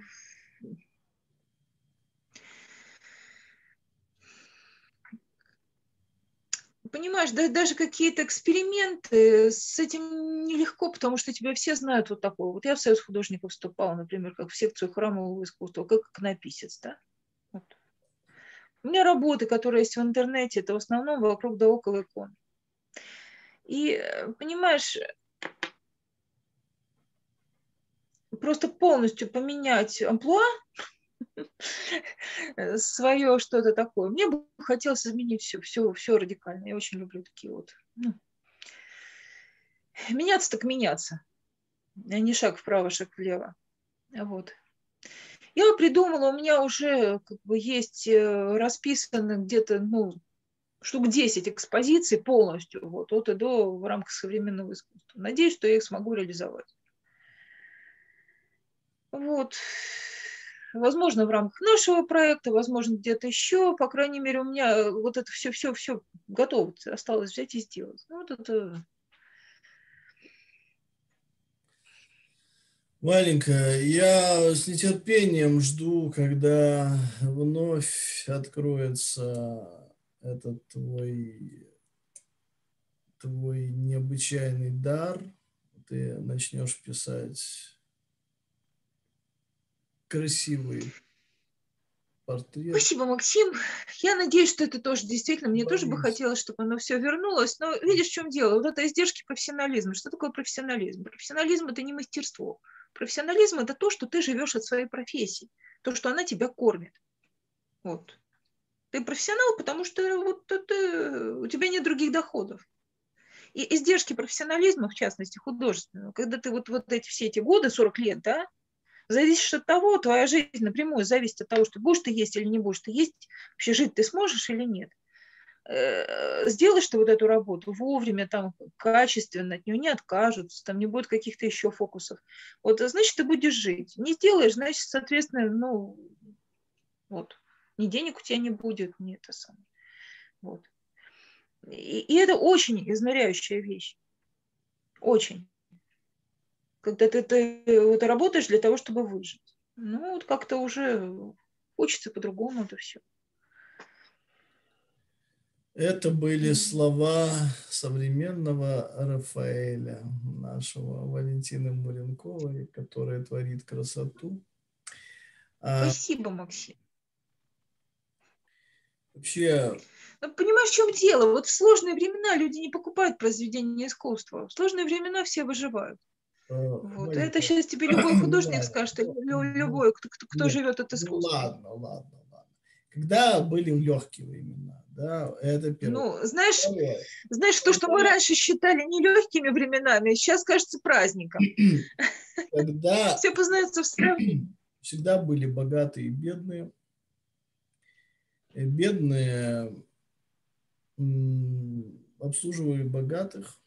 понимаешь, да, даже какие-то эксперименты с этим нелегко, потому что тебя все знают вот такое. Вот я в Союз художников вступала, например, как в секцию храмового искусства, как иконописец, да. Вот. У меня работы, которые есть в интернете, это в основном вокруг да около икон. И, понимаешь, просто полностью поменять амплуа, свое что-то такое. Мне бы хотелось изменить все, все, все радикально. Я очень люблю такие вот. Ну, меняться так меняться, а не шаг вправо, шаг влево. Вот. Я придумала, у меня уже как бы есть расписано где-то, ну, штук десять экспозиций полностью, вот, от и до в рамках современного искусства. Надеюсь, что я их смогу реализовать. Вот. Возможно, в рамках нашего проекта, возможно, где-то еще. По крайней мере, у меня вот это все-все-все готово. Осталось взять и сделать. Ну, вот это... Маленькая, я с нетерпением жду, когда вновь откроется этот твой, твой необычайный дар. Ты начнешь писать красивый портрет. Спасибо, Максим. Я надеюсь, что это тоже действительно, мне тоже бы Боюсь. хотелось, чтобы оно все вернулось. Но видишь, в чем дело? Вот это издержки профессионализма. Что такое профессионализм? Профессионализм – это не мастерство. Профессионализм – это то, что ты живешь от своей профессии, то, что она тебя кормит. Вот. Ты профессионал, потому что вот это, у тебя нет других доходов. И издержки профессионализма, в частности художественного, когда ты вот, вот эти все эти годы, сорок лет, да, зависишь от того, твоя жизнь напрямую зависит от того, что будешь ты есть или не будешь ты есть, вообще жить ты сможешь или нет. Сделаешь ты вот эту работу вовремя, там, качественно, от нее не откажутся, там не будет каких-то еще фокусов. Вот, значит, ты будешь жить. Не сделаешь, значит, соответственно, ну, вот, ни денег у тебя не будет, ни это самое. Вот. И, и это очень изнуряющая вещь. Очень. Когда ты, ты вот работаешь для того, чтобы выжить. Ну, вот как-то уже хочется по-другому это все. Это были слова современного Рафаэля, нашего Валентины Муренковой, которая творит красоту. А Спасибо, Максим. вообще, Ну, понимаешь, в чем дело? Вот в сложные времена люди не покупают произведения искусства. В сложные времена все выживают. э, Вот. Валь, Это сейчас тебе любой ну художник ладно, скажет, ну, ну, любой, кто, кто, кто нет, живет от ну искусства. ладно, ладно, ладно. Когда были легкие времена, да, это первое. Ну, знаешь, Второе. знаешь, то, что мы Когда, раньше считали нелегкими временами, сейчас кажется праздником. когда Все познается в сравнении. всегда были богатые и бедные, бедные обслуживали богатых,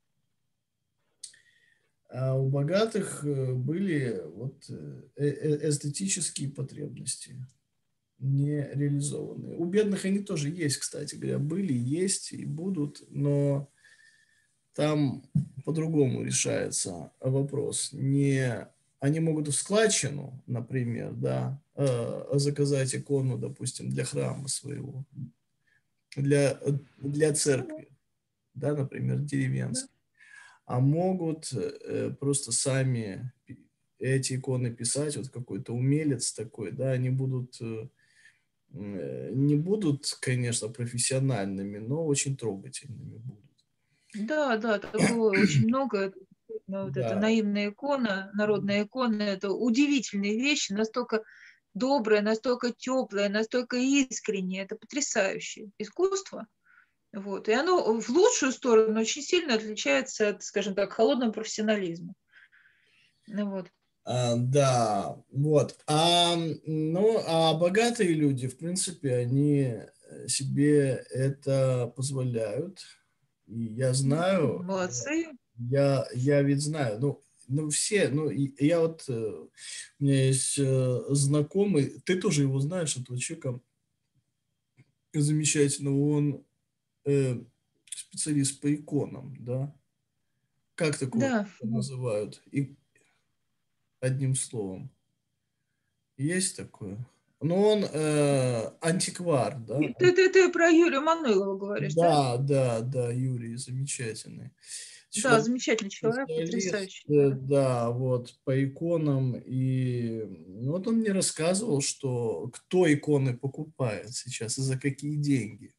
а у богатых были вот эстетические потребности не реализованные. У бедных они тоже есть, кстати говоря, были, есть и будут, но там по-другому решается вопрос. Не, они могут в складчину, например, да, заказать икону, допустим, для храма своего, для, для церкви, да, например, деревенской. А могут э, просто сами эти иконы писать, вот какой-то умелец такой, да, они будут, э, не будут, конечно, профессиональными, но очень трогательными будут. Да, да, такого очень много. Вот эта Да. наивная икона, народная икона, это удивительные вещи, настолько доброе, настолько теплое, настолько искреннее. Это потрясающее искусство. Вот. И оно в лучшую сторону очень сильно отличается от, скажем так, холодного профессионализма. Ну, вот. А, да, вот. А, ну, а богатые люди, в принципе, они себе это позволяют. И я знаю, Молодцы. я, я ведь знаю, ну, ну все, ну, и, я вот, у меня есть знакомый, ты тоже его знаешь, этого человека замечательного, он э, специалист по иконам, да? Как такое Да. называют? И одним словом. Есть такое? Но он э, антиквар, да? Ты, ты, ты про Юрия Мануилова говоришь, да? Да, да, да, Юрий замечательный. Да, Человек, замечательный человек, специалист, потрясающий. э, Да. да, вот, по иконам. И вот он мне рассказывал, что кто иконы покупает сейчас и за какие деньги.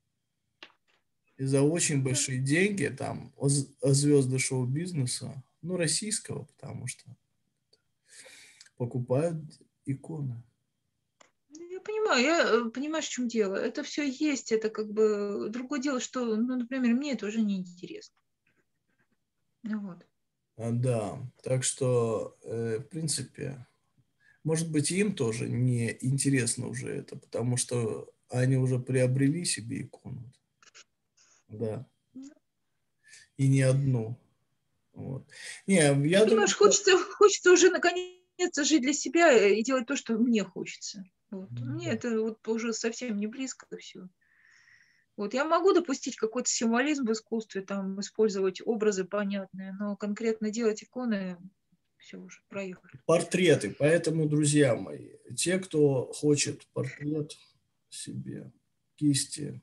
И за очень Да. большие деньги, там, звезды шоу-бизнеса, ну, российского, потому что покупают иконы. Я понимаю, я понимаю, в чем дело. Это все есть, это как бы другое дело, что, ну, например, мне это уже не интересно. Ну, вот. А, да, так что, э, в принципе, может быть, им тоже не интересно уже это, потому что они уже приобрели себе икону, да, и не одну. Вот. Не, Ну, я думаю, понимаешь, что... хочется, хочется уже наконец-то жить для себя и делать то, что мне хочется. Вот. Мне Да. это вот уже совсем не близко все. Вот я могу допустить какой-то символизм в искусстве, там, использовать образы понятные, но конкретно делать иконы, все уже проехали. Портреты, поэтому, друзья мои, те, кто хочет портрет себе, кисти,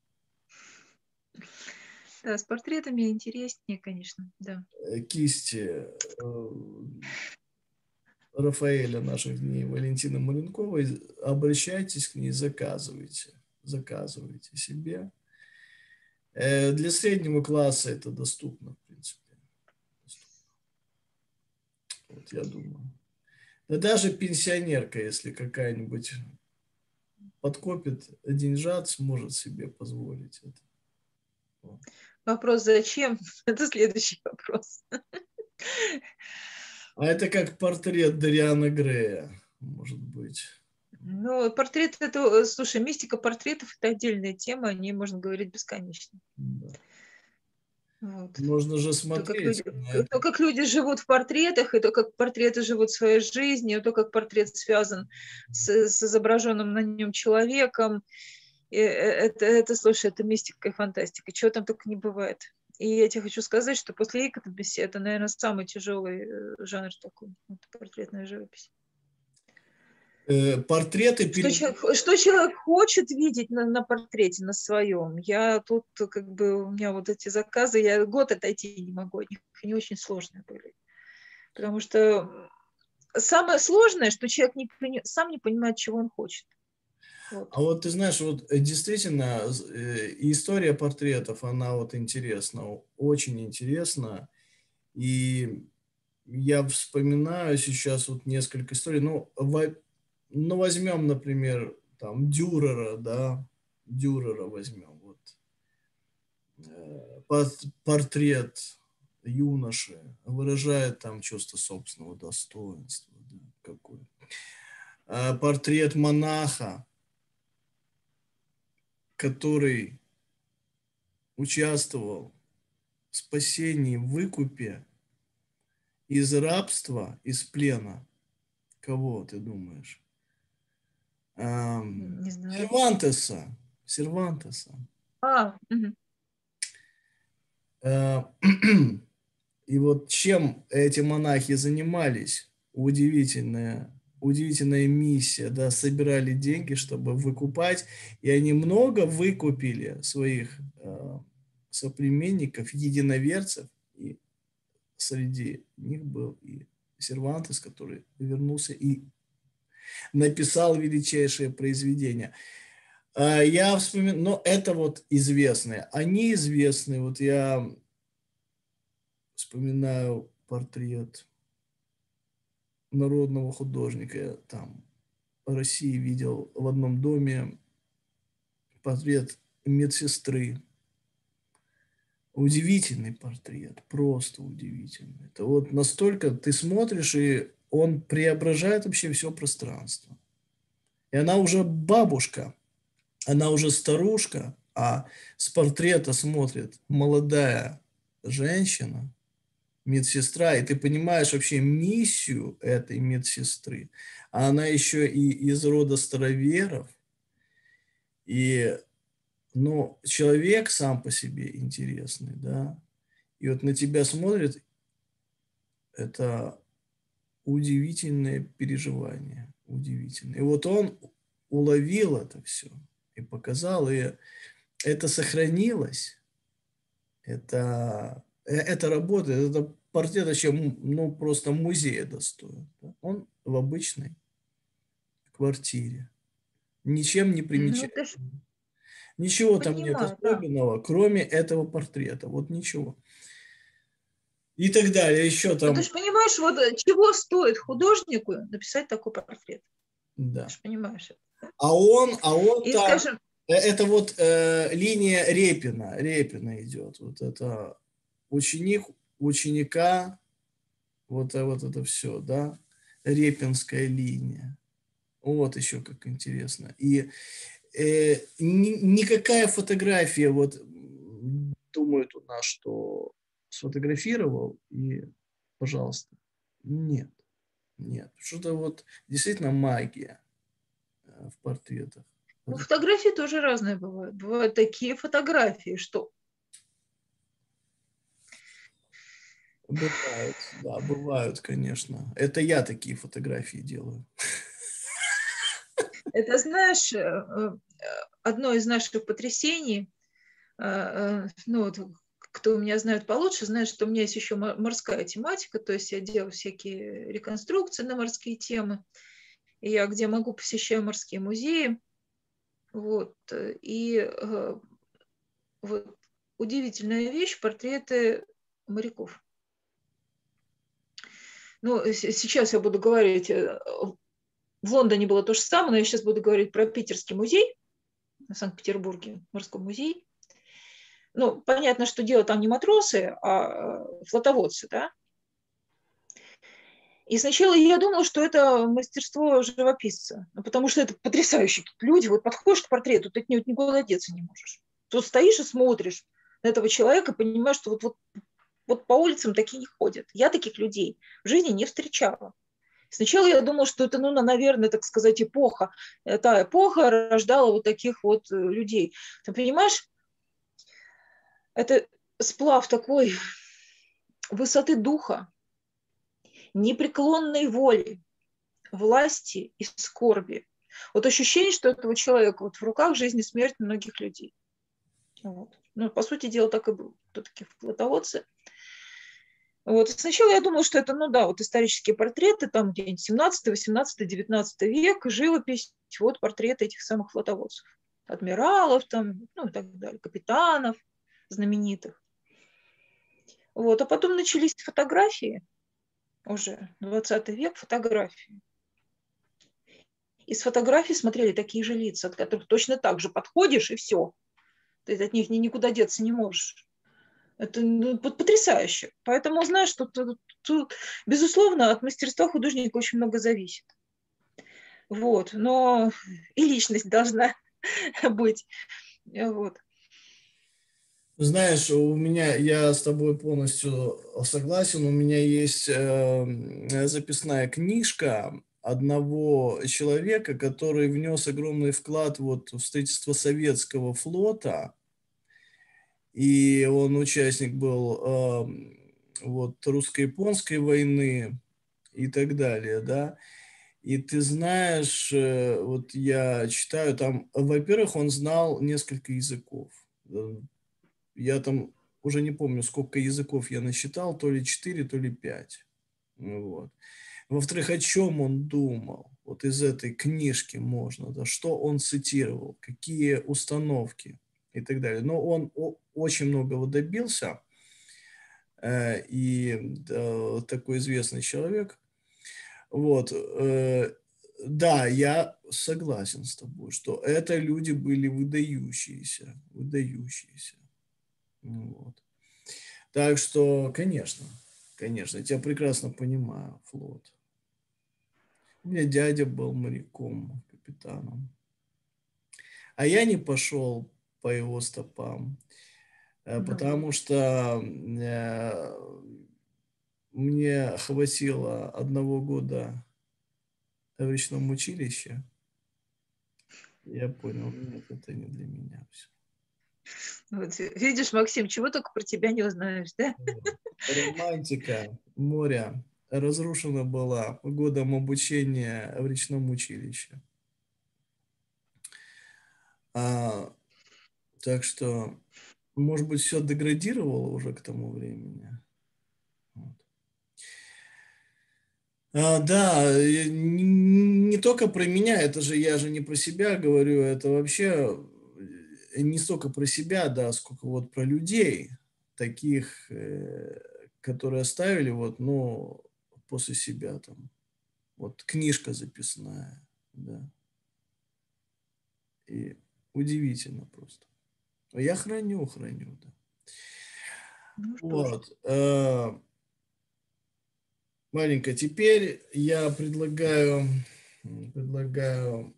Да, с портретами интереснее, конечно, да. э, кисти э, Рафаэля наших дней, Валентины Маленковой, обращайтесь к ней, заказывайте, заказывайте себе. Э, Для среднего класса это доступно, в принципе. Доступно. Вот я думаю. Да даже пенсионерка, если какая-нибудь подкопит деньжат, сможет себе позволить это. Вот. Вопрос «зачем?» – это следующий вопрос. А это как портрет Дориана Грея, может быть. Ну, портрет – это, слушай, мистика портретов – это отдельная тема, о ней можно говорить бесконечно. Да. Вот. Можно же То как, смотреть люди, на это. то, как люди живут в портретах, и то, как портреты живут своей жизнью, и то, как портрет связан с, с изображенным на нем человеком. И это, это, слушай, это мистика и фантастика. Чего там только не бывает. И я тебе хочу сказать, что после иконописи это, наверное, самый тяжелый жанр такой. Это портретная живопись. Портреты Что перед... человек, что человек хочет видеть на, на портрете, на своем. Я тут, как бы, у меня вот эти заказы, я год отойти не могу от них, они очень сложные были. Потому что самое сложное, что человек не, сам не понимает, чего он хочет. Вот. А вот ты знаешь, вот действительно история портретов, она вот интересна, очень интересна. И я вспоминаю сейчас вот несколько историй. Ну, во, ну возьмем, например, там Дюрера, да, Дюрера возьмем. Вот. Портрет юноши выражает там чувство собственного достоинства. Да, какое. Портрет монаха, который участвовал в спасении, в выкупе из рабства, из плена. Кого ты думаешь? Эм, Не знаю. Сервантеса. Сервантеса. А, угу. Э, и вот чем эти монахи занимались? Удивительная, удивительная миссия, да, собирали деньги, чтобы выкупать, и они много выкупили своих э, соплеменников, единоверцев, и среди них был и Сервантес, который вернулся и написал величайшее произведение. Я вспоминаю, но это вот известные. Они известные. Вот я вспоминаю портрет народного художника. Я там в России видел в одном доме портрет медсестры. Удивительный портрет, просто удивительный. Это вот настолько ты смотришь, и он преображает вообще все пространство. И она уже бабушка, она уже старушка, а с портрета смотрит молодая женщина, медсестра, и ты понимаешь вообще миссию этой медсестры. А она еще и из рода староверов. И, ну, человек сам по себе интересный, да. И вот на тебя смотрит, это удивительное переживание, удивительное. И вот он уловил это все и показал, и это сохранилось, это, это работает, это портрет вообще, ну, просто музея достоин. Да? Он в обычной квартире, ничем не примечательный. Ну, ничего там нет понимаю, да. особенного, кроме этого портрета, вот ничего. И так далее, еще там. Но ты же понимаешь, вот чего стоит художнику написать такой портрет? Да. Ты же понимаешь это. А он, а он И, там, скажем, это вот э, линия Репина, Репина идет, вот это ученик, ученика, вот, вот это все, да, Репинская линия. Вот еще как интересно. И э, ни, никакая фотография, вот, думают у нас, что сфотографировал и, пожалуйста, нет, нет. Что-то вот действительно магия в портретах. ну, фотографии тоже разные бывают. Бывают такие фотографии, что... Бывают, да, бывают, конечно. Это я такие фотографии делаю. Это, знаешь, одно из наших потрясений, ну, вот, кто меня знает получше, знает, что у меня есть еще морская тематика, то есть я делаю всякие реконструкции на морские темы, и я где могу посещаю морские музеи, вот, и вот удивительная вещь – портреты моряков. Ну, сейчас я буду говорить, в Лондоне было то же самое, но я сейчас буду говорить про Питерский музей, в Санкт-Петербурге, морской музей. ну, понятно, что дело там не матросы, а флотоводцы, да. И сначала я думала, что это мастерство живописца, ну, потому что это потрясающие люди. Вот подходишь к портрету, ты от него никуда деться не можешь. Тут стоишь и смотришь на этого человека, понимаешь, что вот, вот, вот по улицам такие не ходят. Я таких людей в жизни не встречала. Сначала я думала, что это, ну, наверное, так сказать, эпоха. Эта эпоха рождала вот таких вот людей. Ты понимаешь, это сплав такой высоты духа, непреклонной воли, власти и скорби. Вот ощущение, что этого человека вот в руках жизнь и смерть многих людей. Вот. Ну, по сути дела, так и было. Кто такие флотоводцы? Вот. И сначала я думала, что это, ну да, вот исторические портреты, там где-нибудь семнадцатый, восемнадцатый, девятнадцатый век, живопись, вот портреты этих самых флотоводцев. Адмиралов там, ну и так далее, капитанов знаменитых. Вот. А потом начались фотографии, уже двадцатый век, фотографии. И с фотографий смотрели такие же лица, от которых точно так же подходишь, и все. Ты от них никуда деться не можешь. Это, ну, потрясающе. Поэтому, знаешь, тут, тут, тут, безусловно, от мастерства художника очень много зависит. Вот. Но и личность должна быть. Вот. Знаешь, у меня, я с тобой полностью согласен, у меня есть э, записная книжка одного человека, который внес огромный вклад вот в строительство советского флота, и он участник был э, вот русско-японской войны и так далее, да. И ты знаешь, э, вот я читаю там, во-первых, он знал несколько языков. Я там уже не помню, сколько языков я насчитал, то ли четыре, то ли пять. Вот. Во-вторых, о чем он думал? Вот из этой книжки можно, да, что он цитировал, какие установки и так далее. Но он о- очень многого добился, э, и да, такой известный человек. Вот. Э, да, я согласен с тобой, что это люди были выдающиеся, выдающиеся. Вот. Так что, конечно, конечно, я тебя прекрасно понимаю, флот. У меня дядя был моряком, капитаном. А я не пошел по его стопам, э, Ну, потому что э, мне хватило одного года в речном училище. Я понял, нет, это не для меня все. вот. Видишь, Максим, чего только про тебя не узнаешь, да? Романтика моря разрушена была годом обучения в речном училище. А, так что, может быть, все деградировало уже к тому времени. Вот. А, да, и не, не только про меня, это же я же не про себя говорю, это вообще э, не столько про себя, да, сколько вот про людей, таких, э, которые оставили вот, ну, после себя там, вот книжка записная, да, и удивительно просто. Я храню, храню, да. Ну что ж. Вот. э, Маленько, теперь я предлагаю, предлагаю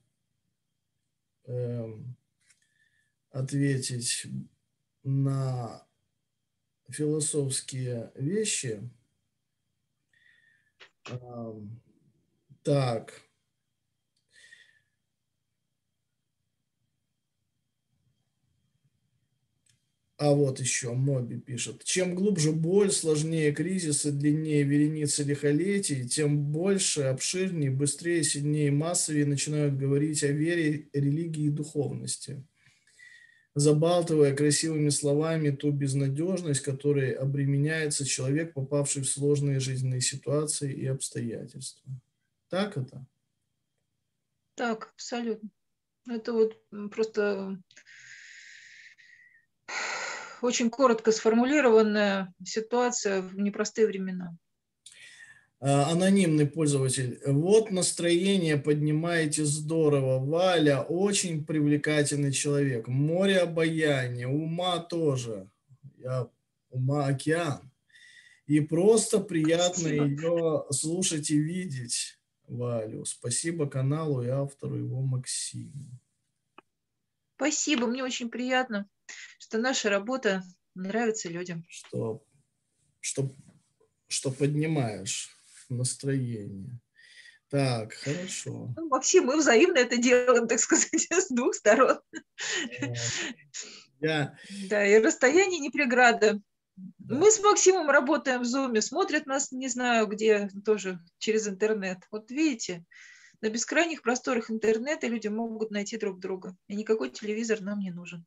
эм, ответить на философские вещи. Ам, так, а вот еще Моби пишет. Чем глубже боль, сложнее кризисы, длиннее вереницы лихолетий, тем больше, обширнее, быстрее, сильнее, массовее начинают говорить о вере, религии и духовности, забалтывая красивыми словами ту безнадежность, которой обременяется человек, попавший в сложные жизненные ситуации и обстоятельства. Так это? Так, абсолютно. Это вот просто очень коротко сформулированная ситуация в непростые времена. Анонимный пользователь. Вот настроение поднимаете здорово. Валя очень привлекательный человек. Море обаяния, ума тоже. Я, ума океан. И просто приятно Спасибо. ее слушать и видеть, Валю. Спасибо каналу и автору его Максиму. Спасибо, мне очень приятно, что наша работа нравится людям. Что, что, что поднимаешь настроение. Так, хорошо. Ну, Максим, мы взаимно это делаем, так сказать, с двух сторон. Я... Да, и расстояние не преграда. Да. Мы с Максимом работаем в Zoom, смотрят нас, не знаю где, тоже через интернет. Вот видите, на бескрайних просторах интернета люди могут найти друг друга. И никакой телевизор нам не нужен.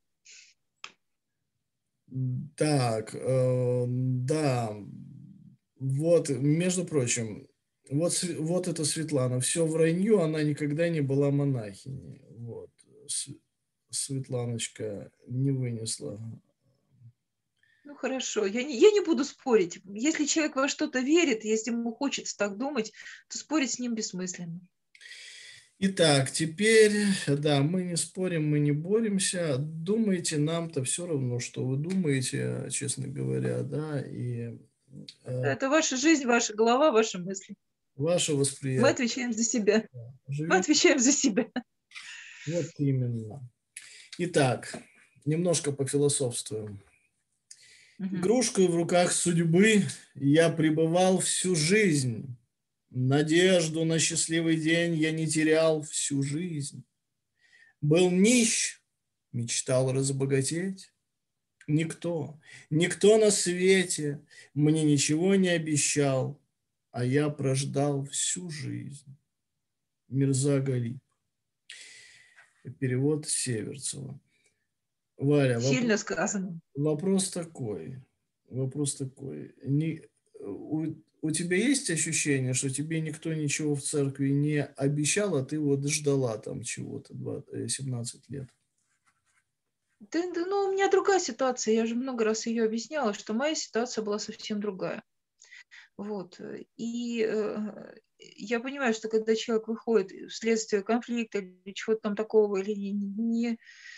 Так, э, да. Вот, между прочим, вот, вот это Светлана. Все вранье, она никогда не была монахиней. Вот. Светланочка не вынесла. Ну хорошо, я не, я не буду спорить. Если человек во что-то верит, если ему хочется так думать, то спорить с ним бессмысленно. Итак, теперь, да, мы не спорим, мы не боремся. Думаете, нам-то все равно, что вы думаете, честно говоря, да, и... Э, Это ваша жизнь, ваша голова, ваши мысли. Ваше восприятие. Мы отвечаем за себя. Да, мы отвечаем за себя. Вот именно. Итак, немножко пофилософствуем. Угу. Игрушкой в руках судьбы я пребывал всю жизнь. Надежду на счастливый день я не терял всю жизнь. Был нищ, мечтал разбогатеть. Никто, никто на свете мне ничего не обещал, а я прождал всю жизнь. Мирза Галиб. Перевод Северцева. Валя, сильно вопрос, сказано. Вопрос такой. Вопрос такой. Не, у, у тебя есть ощущение, что тебе никто ничего в церкви не обещал, а ты вот ждала там чего-то семнадцать лет? Да, да, ну, у меня другая ситуация. Я же много раз ее объясняла, что моя ситуация была совсем другая. Вот. И э, я понимаю, что когда человек выходит вследствие конфликта или чего-то там такого, или не, не,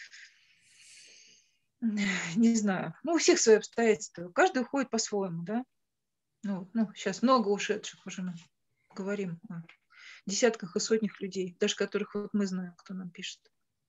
не знаю, ну, у всех свои обстоятельства, каждый уходит по-своему, да. Ну, ну, сейчас много ушедших уже мы говорим о десятках и сотнях людей, даже которых вот мы знаем, кто нам пишет.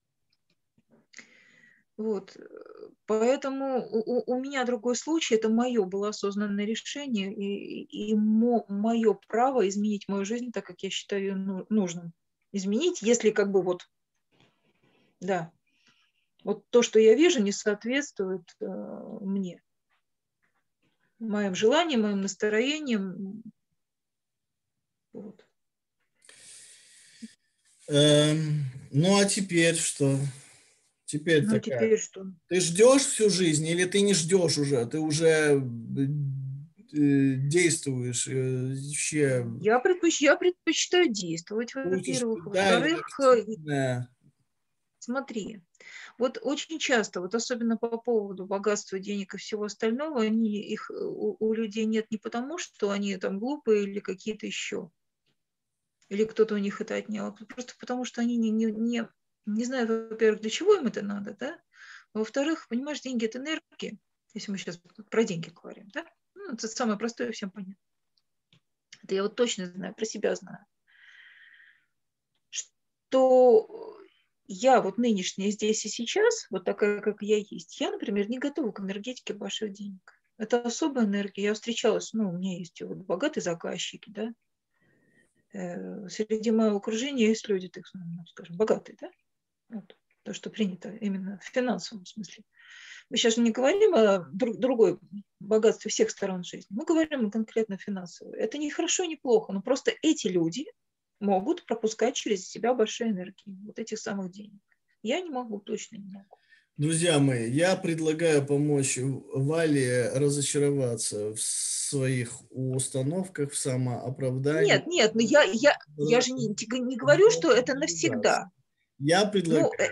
Вот. Поэтому у, у меня другой случай, это мое было осознанное решение и, и мо, мое право изменить мою жизнь так, как я считаю нужным. Изменить, если как бы вот, да, вот то, что я вижу, не соответствует э, мне, моим желаниям, моим настроениям. Вот. Эм, ну, а теперь что? Теперь ну, такая. Теперь что? Ты ждешь всю жизнь или ты не ждешь уже? Ты уже действуешь вообще? Я, предпоч... я предпочитаю действовать, во-первых. Во-вторых, смотри, вот очень часто, вот особенно по поводу богатства, денег и всего остального, они, их, у, у людей нет не потому, что они там глупые или какие-то еще, или кто-то у них это отнял, просто потому что они не, не, не, не знают, во-первых, для чего им это надо, да? А во-вторых, понимаешь, деньги – это энергия, если мы сейчас про деньги говорим, да? Ну, это самое простое, всем понятно. Это я вот точно знаю, про себя знаю. Что я вот нынешняя здесь и сейчас, вот такая, как я есть, я, например, не готова к энергетике больших денег. Это особая энергия. Я встречалась, ну, у меня есть вот богатые заказчики, да. Среди моего окружения есть люди, так скажем, богатые, да. Вот. То, что принято именно в финансовом смысле. Мы сейчас не говорим о друг, другой богатстве всех сторон жизни. Мы говорим конкретно финансово. Это не хорошо, не плохо, но просто эти люди могут пропускать через себя большие энергии, вот этих самых денег. Я не могу, точно не могу. Друзья мои, я предлагаю помочь Вале разочароваться в своих установках, в самооправдании. Нет, нет, но я, я, я же не, не говорю, что это навсегда. Я предлагаю... Ну,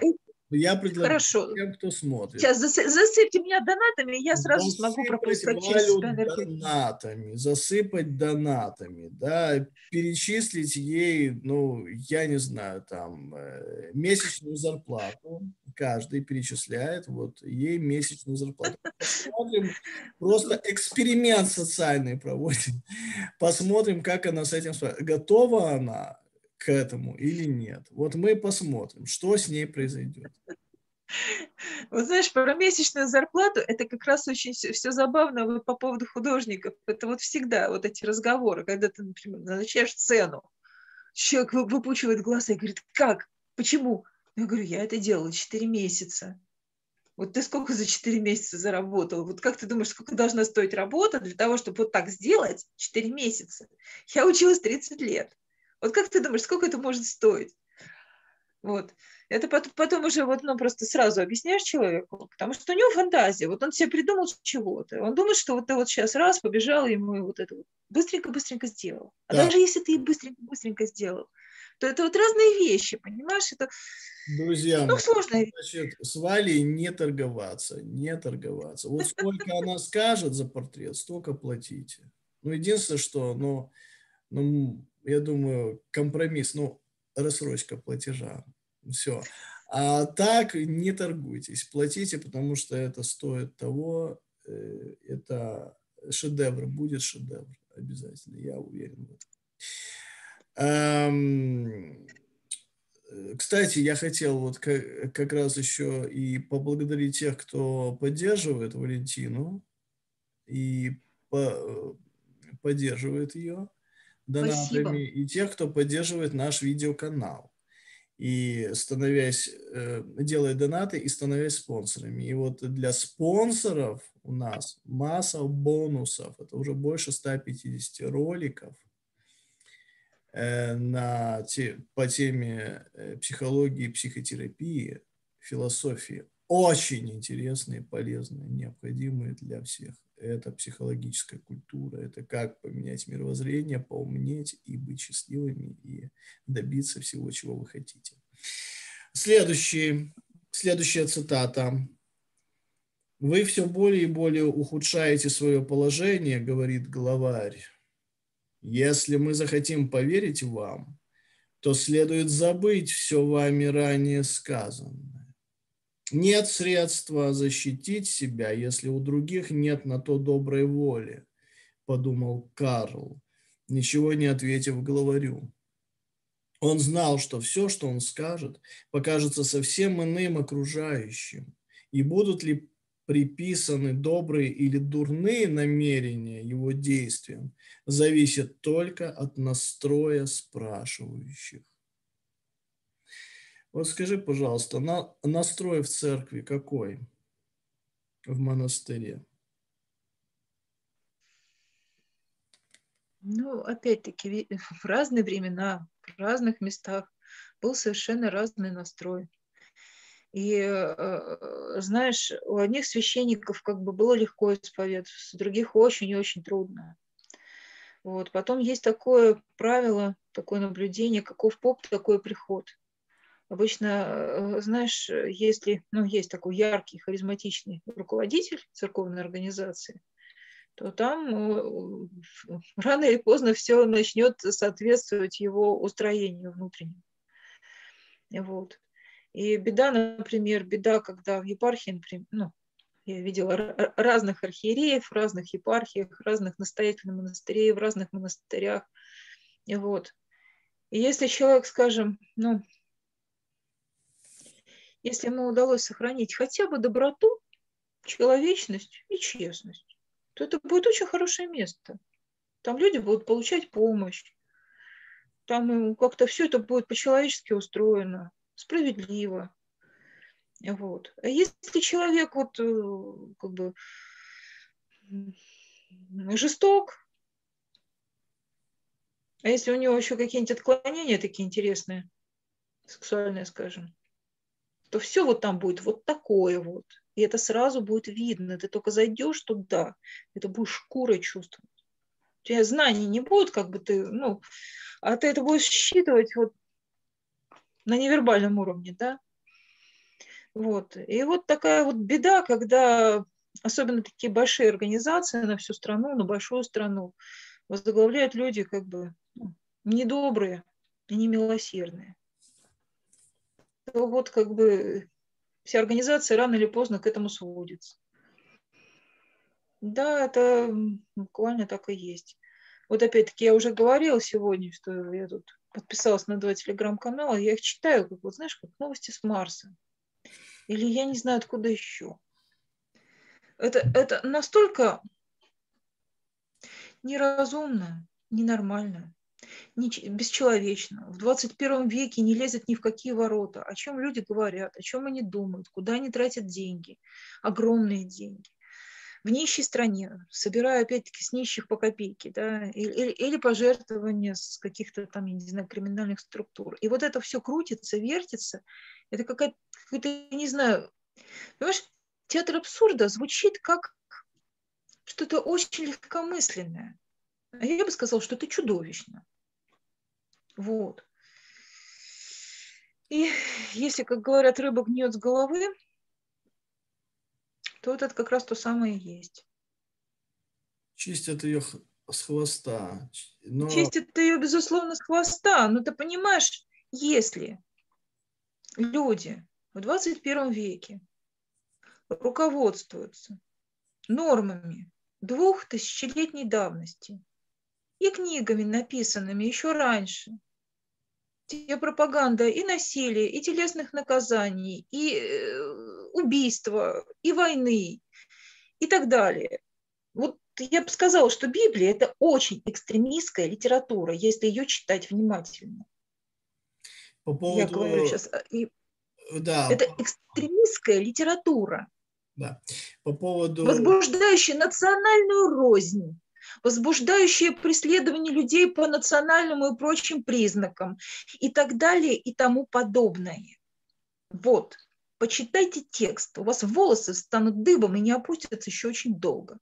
Я предлагаю Хорошо. тем, кто смотрит, Сейчас засы- засыпьте меня донатами, и я сразу смогу засыпать пропускать через Валю себя энергию. донатами, засыпать донатами, да, перечислить ей, ну, я не знаю, там, э, месячную зарплату, каждый перечисляет, вот, ей месячную зарплату. Посмотрим, просто эксперимент социальный проводим, посмотрим, как она с этим справится. Готова она к этому или нет. Вот мы посмотрим, что с ней произойдет. Вот знаешь, про месячную зарплату это как раз очень все забавно вот по поводу художников. Это вот всегда вот эти разговоры, когда ты, например, назначаешь цену, человек вы- выпучивает глаза и говорит, как, почему? Я говорю, я это делала четыре месяца. Вот ты сколько за четыре месяца заработал? Вот как ты думаешь, сколько должна стоить работа для того, чтобы вот так сделать четыре месяца? Я училась тридцать лет. Вот как ты думаешь, сколько это может стоить? Вот. Это потом, потом уже вот, ну, просто сразу объясняешь человеку, потому что у него фантазия, вот он себе придумал чего-то, он думает, что вот ты вот сейчас раз побежал, ему и вот это вот быстренько-быстренько сделал. А Да, даже если ты и быстренько-быстренько сделал, то это вот разные вещи, понимаешь? Это, друзья ну, мои, сложно. значит, с Валей не торговаться, не торговаться. Вот сколько она скажет за портрет, столько платите. Ну, единственное, что, ну, ну, я думаю, компромисс, ну, рассрочка платежа, все. А так не торгуйтесь, платите, потому что это стоит того, э, это шедевр, будет шедевр обязательно, я уверен в этом. Эм, э, Кстати, я хотел вот как, как раз еще и поблагодарить тех, кто поддерживает Валентину и по- поддерживает ее Спасибо. донатами, и тех, кто поддерживает наш видеоканал и становясь, э, делая донаты и становясь спонсорами. И вот для спонсоров у нас масса бонусов. Это уже больше ста пятидесяти роликов э, на те, по теме э, психологии, психотерапии, философии. Очень интересные, полезные, необходимые для всех. Это психологическая культура, это как поменять мировоззрение, поумнеть и быть счастливыми, и добиться всего, чего вы хотите. Следующий, следующая цитата. «Вы все более и более ухудшаете свое положение, — говорит главарь. Если мы захотим поверить вам, то следует забыть все вами ранее сказанное. Нет средства защитить себя, если у других нет на то доброй воли, — подумал Карл, ничего не ответив главарю. Он знал, что все, что он скажет, покажется совсем иным окружающим, и будут ли приписаны добрые или дурные намерения его действиям, зависит только от настроя спрашивающих. Вот скажи, пожалуйста, на, настрой в церкви какой? В монастыре? Ну, опять-таки, ви- в разные времена, в разных местах был совершенно разный настрой. И, э, знаешь, у одних священников как бы было легко исповедоваться, у других очень и очень трудно. Вот. Потом есть такое правило, такое наблюдение, каков поп, такой приход. Обычно, э, знаешь, если, ну, есть такой яркий, харизматичный руководитель церковной организации, то там э, рано или поздно все начнет соответствовать его устроению внутреннему. Вот. И беда, например, беда, когда в епархии, например, ну, я видела разных архиереев, в разных епархиях, разных настоятелей монастырей, в разных монастырях. Вот. И если человек, скажем, ну, если ему удалось сохранить хотя бы доброту, человечность и честность, то это будет очень хорошее место. Там люди будут получать помощь, там как-то все это будет по-человечески устроено, справедливо. Вот. А если человек вот как бы жесток, а если у него еще какие-нибудь отклонения такие интересные, сексуальные, скажем, то все вот там будет вот такое вот. И это сразу будет видно. Ты только зайдешь туда, это будешь шкурой чувствовать. У тебя знаний не будет, как бы ты, ну, а ты это будешь считывать вот на невербальном уровне, да? Вот. И вот такая вот беда, когда особенно такие большие организации на всю страну, на большую страну, возглавляют люди как бы ну, недобрые и немилосердные. То вот как бы вся организация рано или поздно к этому сводится. Да, это буквально так и есть. Вот опять-таки я уже говорила сегодня, что я тут подписалась на два телеграм-канала, я их читаю, как вот знаешь, как новости с Марса. Или я не знаю, откуда еще. Это, это настолько неразумно, ненормально, не, бесчеловечно. В двадцать первом веке не лезет ни в какие ворота. О чем люди говорят, о чем они думают, куда они тратят деньги, огромные деньги. В нищей стране, собирая опять-таки с нищих по копейке, да, или, или пожертвования с каких-то там, я не знаю, криминальных структур. И вот это все крутится, вертится. Это какая-то, какая-то, не знаю, понимаешь, театр абсурда звучит как что-то очень легкомысленное. А я бы сказала, что это чудовищно. Вот. И если, как говорят, рыба гниет с головы, то вот это как раз то самое и есть. Чистят ее с хвоста. Но... Чистит ее, безусловно, с хвоста. Но ты понимаешь, если люди в двадцать первом веке руководствуются нормами двухтысячелетней давности и книгами, написанными еще раньше, где пропаганда и насилия, и телесных наказаний, и убийства, и войны, и так далее. Вот я бы сказала, что Библия – это очень экстремистская литература, если ее читать внимательно. По поводу... Я говорю сейчас, да, это экстремистская литература, да. По поводу... возбуждающая национальную рознь, возбуждающее преследование людей по национальному и прочим признакам и так далее и тому подобное. Вот, почитайте текст, у вас волосы станут дыбом и не опустятся еще очень долго.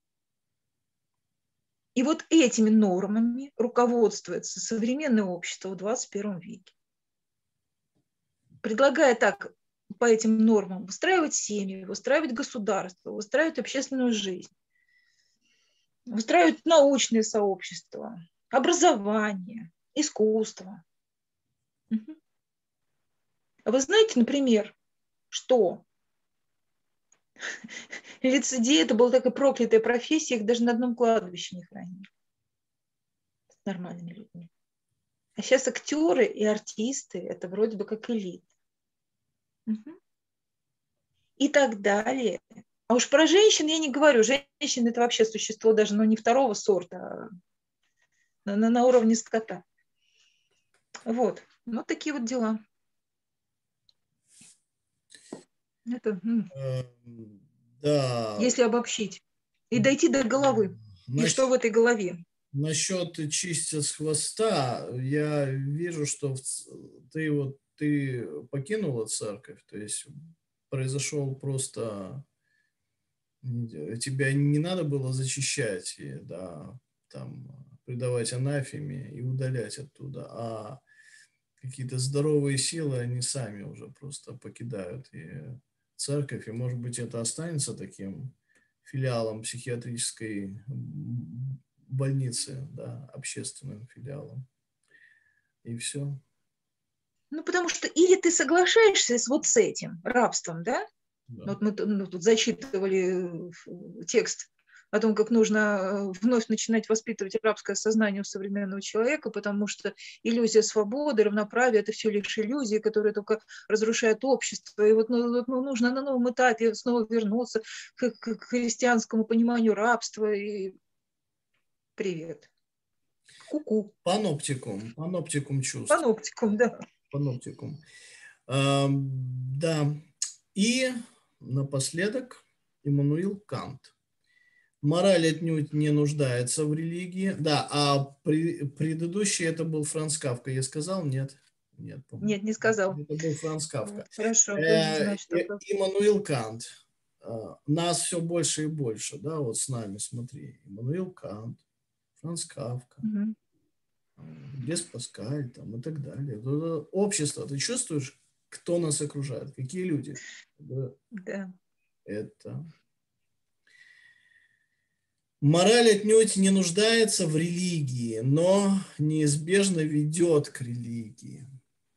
И вот этими нормами руководствуется современное общество в двадцать первом веке. Предлагая так по этим нормам выстраивать семьи, выстраивать государство, выстраивать общественную жизнь, выстраивать научные сообщества, образование, искусство. Угу. А вы знаете, например, что лицедеи – это была такая проклятая профессия, их даже на одном кладбище не хранили с нормальными людьми. А сейчас актеры и артисты – это вроде бы как элита. Угу. И так далее. А уж про женщин я не говорю. Женщины – это вообще существо даже ну, не второго сорта, а на, на, на уровне скота. Вот. Вот такие вот дела. Это, э, да. Если обобщить. И дойти до головы. Насчет, и что в этой голове? Насчет чистить с хвоста, я вижу, что ты вот ты покинула церковь, то есть произошел просто... Тебя не надо было зачищать, и, да, там, предавать анафеме и удалять оттуда, а какие-то здоровые силы, они сами уже просто покидают и церковь, и, может быть, это останется таким филиалом психиатрической больницы, да, общественным филиалом. И все. Ну, потому что или ты соглашаешься с вот с этим рабством, да? Да. Вот мы ну, тут зачитывали текст о том, как нужно вновь начинать воспитывать рабское сознание у современного человека, потому что иллюзия свободы, равноправия – это все лишь иллюзии, которые только разрушают общество. И вот ну, ну, нужно на новом этапе снова вернуться к, к, к христианскому пониманию рабства. И... Привет. Ку-ку. Паноптикум. Паноптикум чувств. Паноптикум, да. Паноптикум. А, да. И напоследок Иммануил Кант. Мораль отнюдь не нуждается в религии. Да, а при, предыдущий это был Франц Кафка. Я сказал? Нет. Нет, Нет, не сказал. Это был Франц Кафка. Хорошо, Э, значит, это... Иммануил Кант. Нас все больше и больше, да, вот с нами, смотри. Иммануил Кант, Франц Кафка, угу. Блес Паскаль там, и так далее. Общество, ты чувствуешь, кто нас окружает, какие люди. Да. Это... Мораль отнюдь не нуждается в религии, но неизбежно ведет к религии.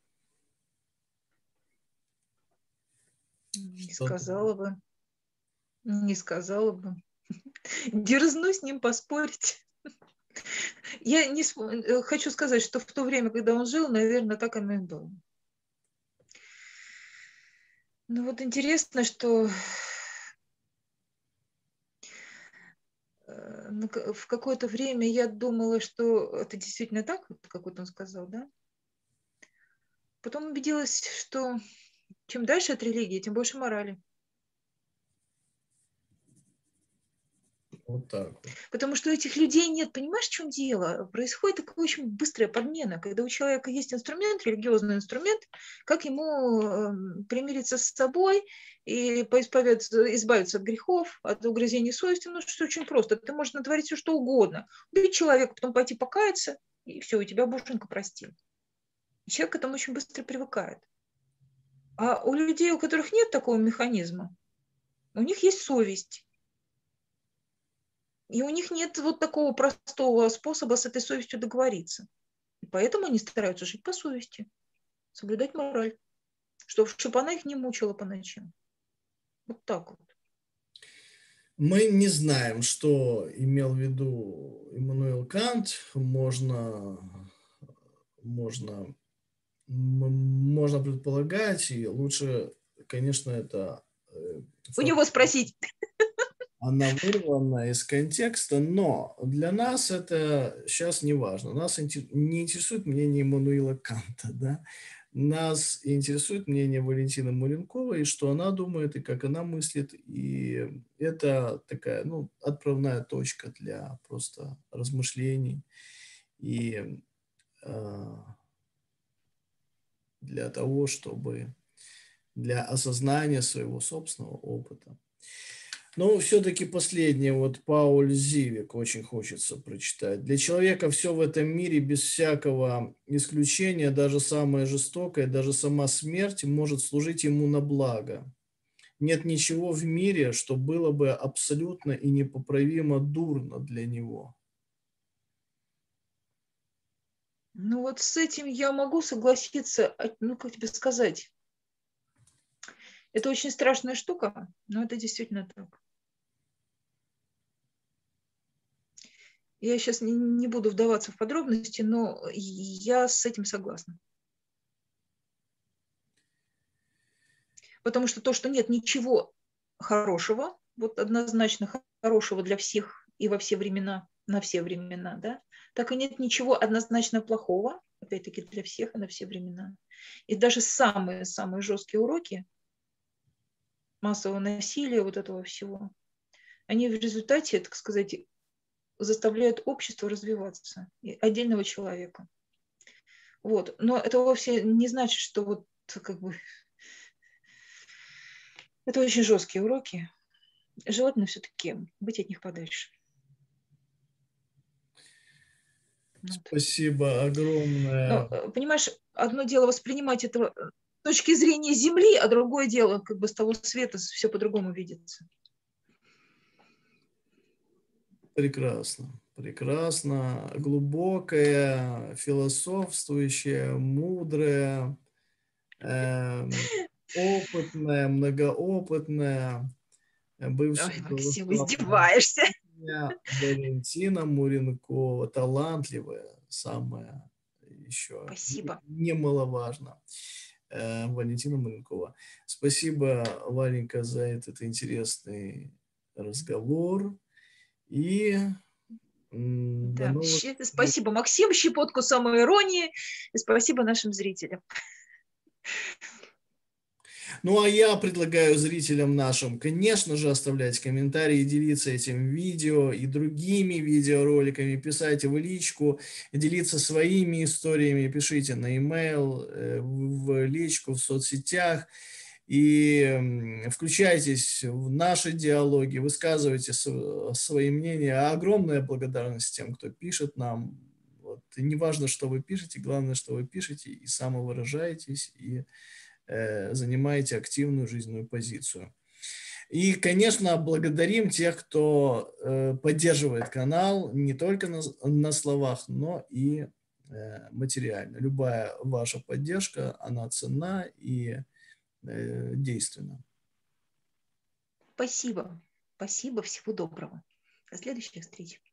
Не Что-то... сказала бы. Не сказала бы. Дерзну с ним поспорить. Я не см... хочу сказать, что в то время, когда он жил, наверное, так оно и было. Ну вот интересно, что в какое-то время я думала, что это действительно так, как вот он сказал, да? Потом убедилась, что чем дальше от религии, тем больше морали. Вот так вот. Потому что у этих людей нет, понимаешь, в чем дело? Происходит такая очень быстрая подмена, когда у человека есть инструмент, религиозный инструмент, как ему примириться с собой и поисповедаться, избавиться от грехов, от угрызений совести, ну, что очень просто. Ты можешь натворить все, что угодно. Убить человека, потом пойти покаяться, и все, у тебя боженька простил. И человек к этому очень быстро привыкает. А у людей, у которых нет такого механизма, у них есть совесть. И у них нет вот такого простого способа с этой совестью договориться. И поэтому они стараются жить по совести, соблюдать мораль, чтобы, чтобы она их не мучила по ночам. Вот так вот. Мы не знаем, что имел в виду Иммануил Кант. Можно, можно, можно предполагать, и лучше, конечно, это... У него спросить. Она вырвана из контекста, но для нас это сейчас не важно. Нас не интересует мнение Иммануила Канта, да? Нас интересует мнение Валентины Муренковой, и что она думает, и как она мыслит. И это такая, ну, отправная точка для просто размышлений и э, для того, чтобы для осознания своего собственного опыта. Но все-таки последнее, вот Пауль Зивик очень хочется прочитать. Для человека все в этом мире без всякого исключения, даже самое жестокое, даже сама смерть может служить ему на благо. Нет ничего в мире, что было бы абсолютно и непоправимо дурно для него. Ну вот с этим я могу согласиться, ну как тебе сказать. Это очень страшная штука, но это действительно так. Я сейчас не, не буду вдаваться в подробности, но я с этим согласна. Потому что то, что нет ничего хорошего, вот однозначно хорошего для всех и во все времена, на все времена, да, так и нет ничего однозначно плохого, опять-таки для всех и на все времена. И даже самые-самые жесткие уроки массового насилия, вот этого всего, они в результате, так сказать, заставляют общество развиваться, отдельного человека. Вот. Но это вовсе не значит, что вот как бы это очень жесткие уроки. Желательно все-таки быть от них подальше. Спасибо огромное. Но, понимаешь, одно дело воспринимать это с точки зрения Земли, а другое дело как бы с того света все по-другому видится. Прекрасно. Прекрасно. Глубокая, философствующая, мудрая, э, опытная, многоопытная, бывшая Ой, Максим, издеваешься. Валентина Муренкова, талантливая, самая еще Спасибо. немаловажно. Валентина Муренкова. Спасибо, Валенька, за этот интересный разговор. И да. новых... Спасибо, Максим, щепотку самоиронии. И спасибо нашим зрителям. Ну, а я предлагаю зрителям нашим, конечно же, оставлять комментарии, делиться этим видео и другими видеороликами, писайте в личку, делиться своими историями, пишите на e-mail, в личку, в соцсетях. И включайтесь в наши диалоги, высказывайте свои мнения. Огромная благодарность тем, кто пишет нам. Вот. И не важно, что вы пишете, главное, что вы пишете и самовыражаетесь, и э, занимаете активную жизненную позицию. И, конечно, благодарим тех, кто э, поддерживает канал не только на, на словах, но и э, материально. Любая ваша поддержка, она ценна и э, действенна. Спасибо. Спасибо. Всего доброго. До следующих встреч.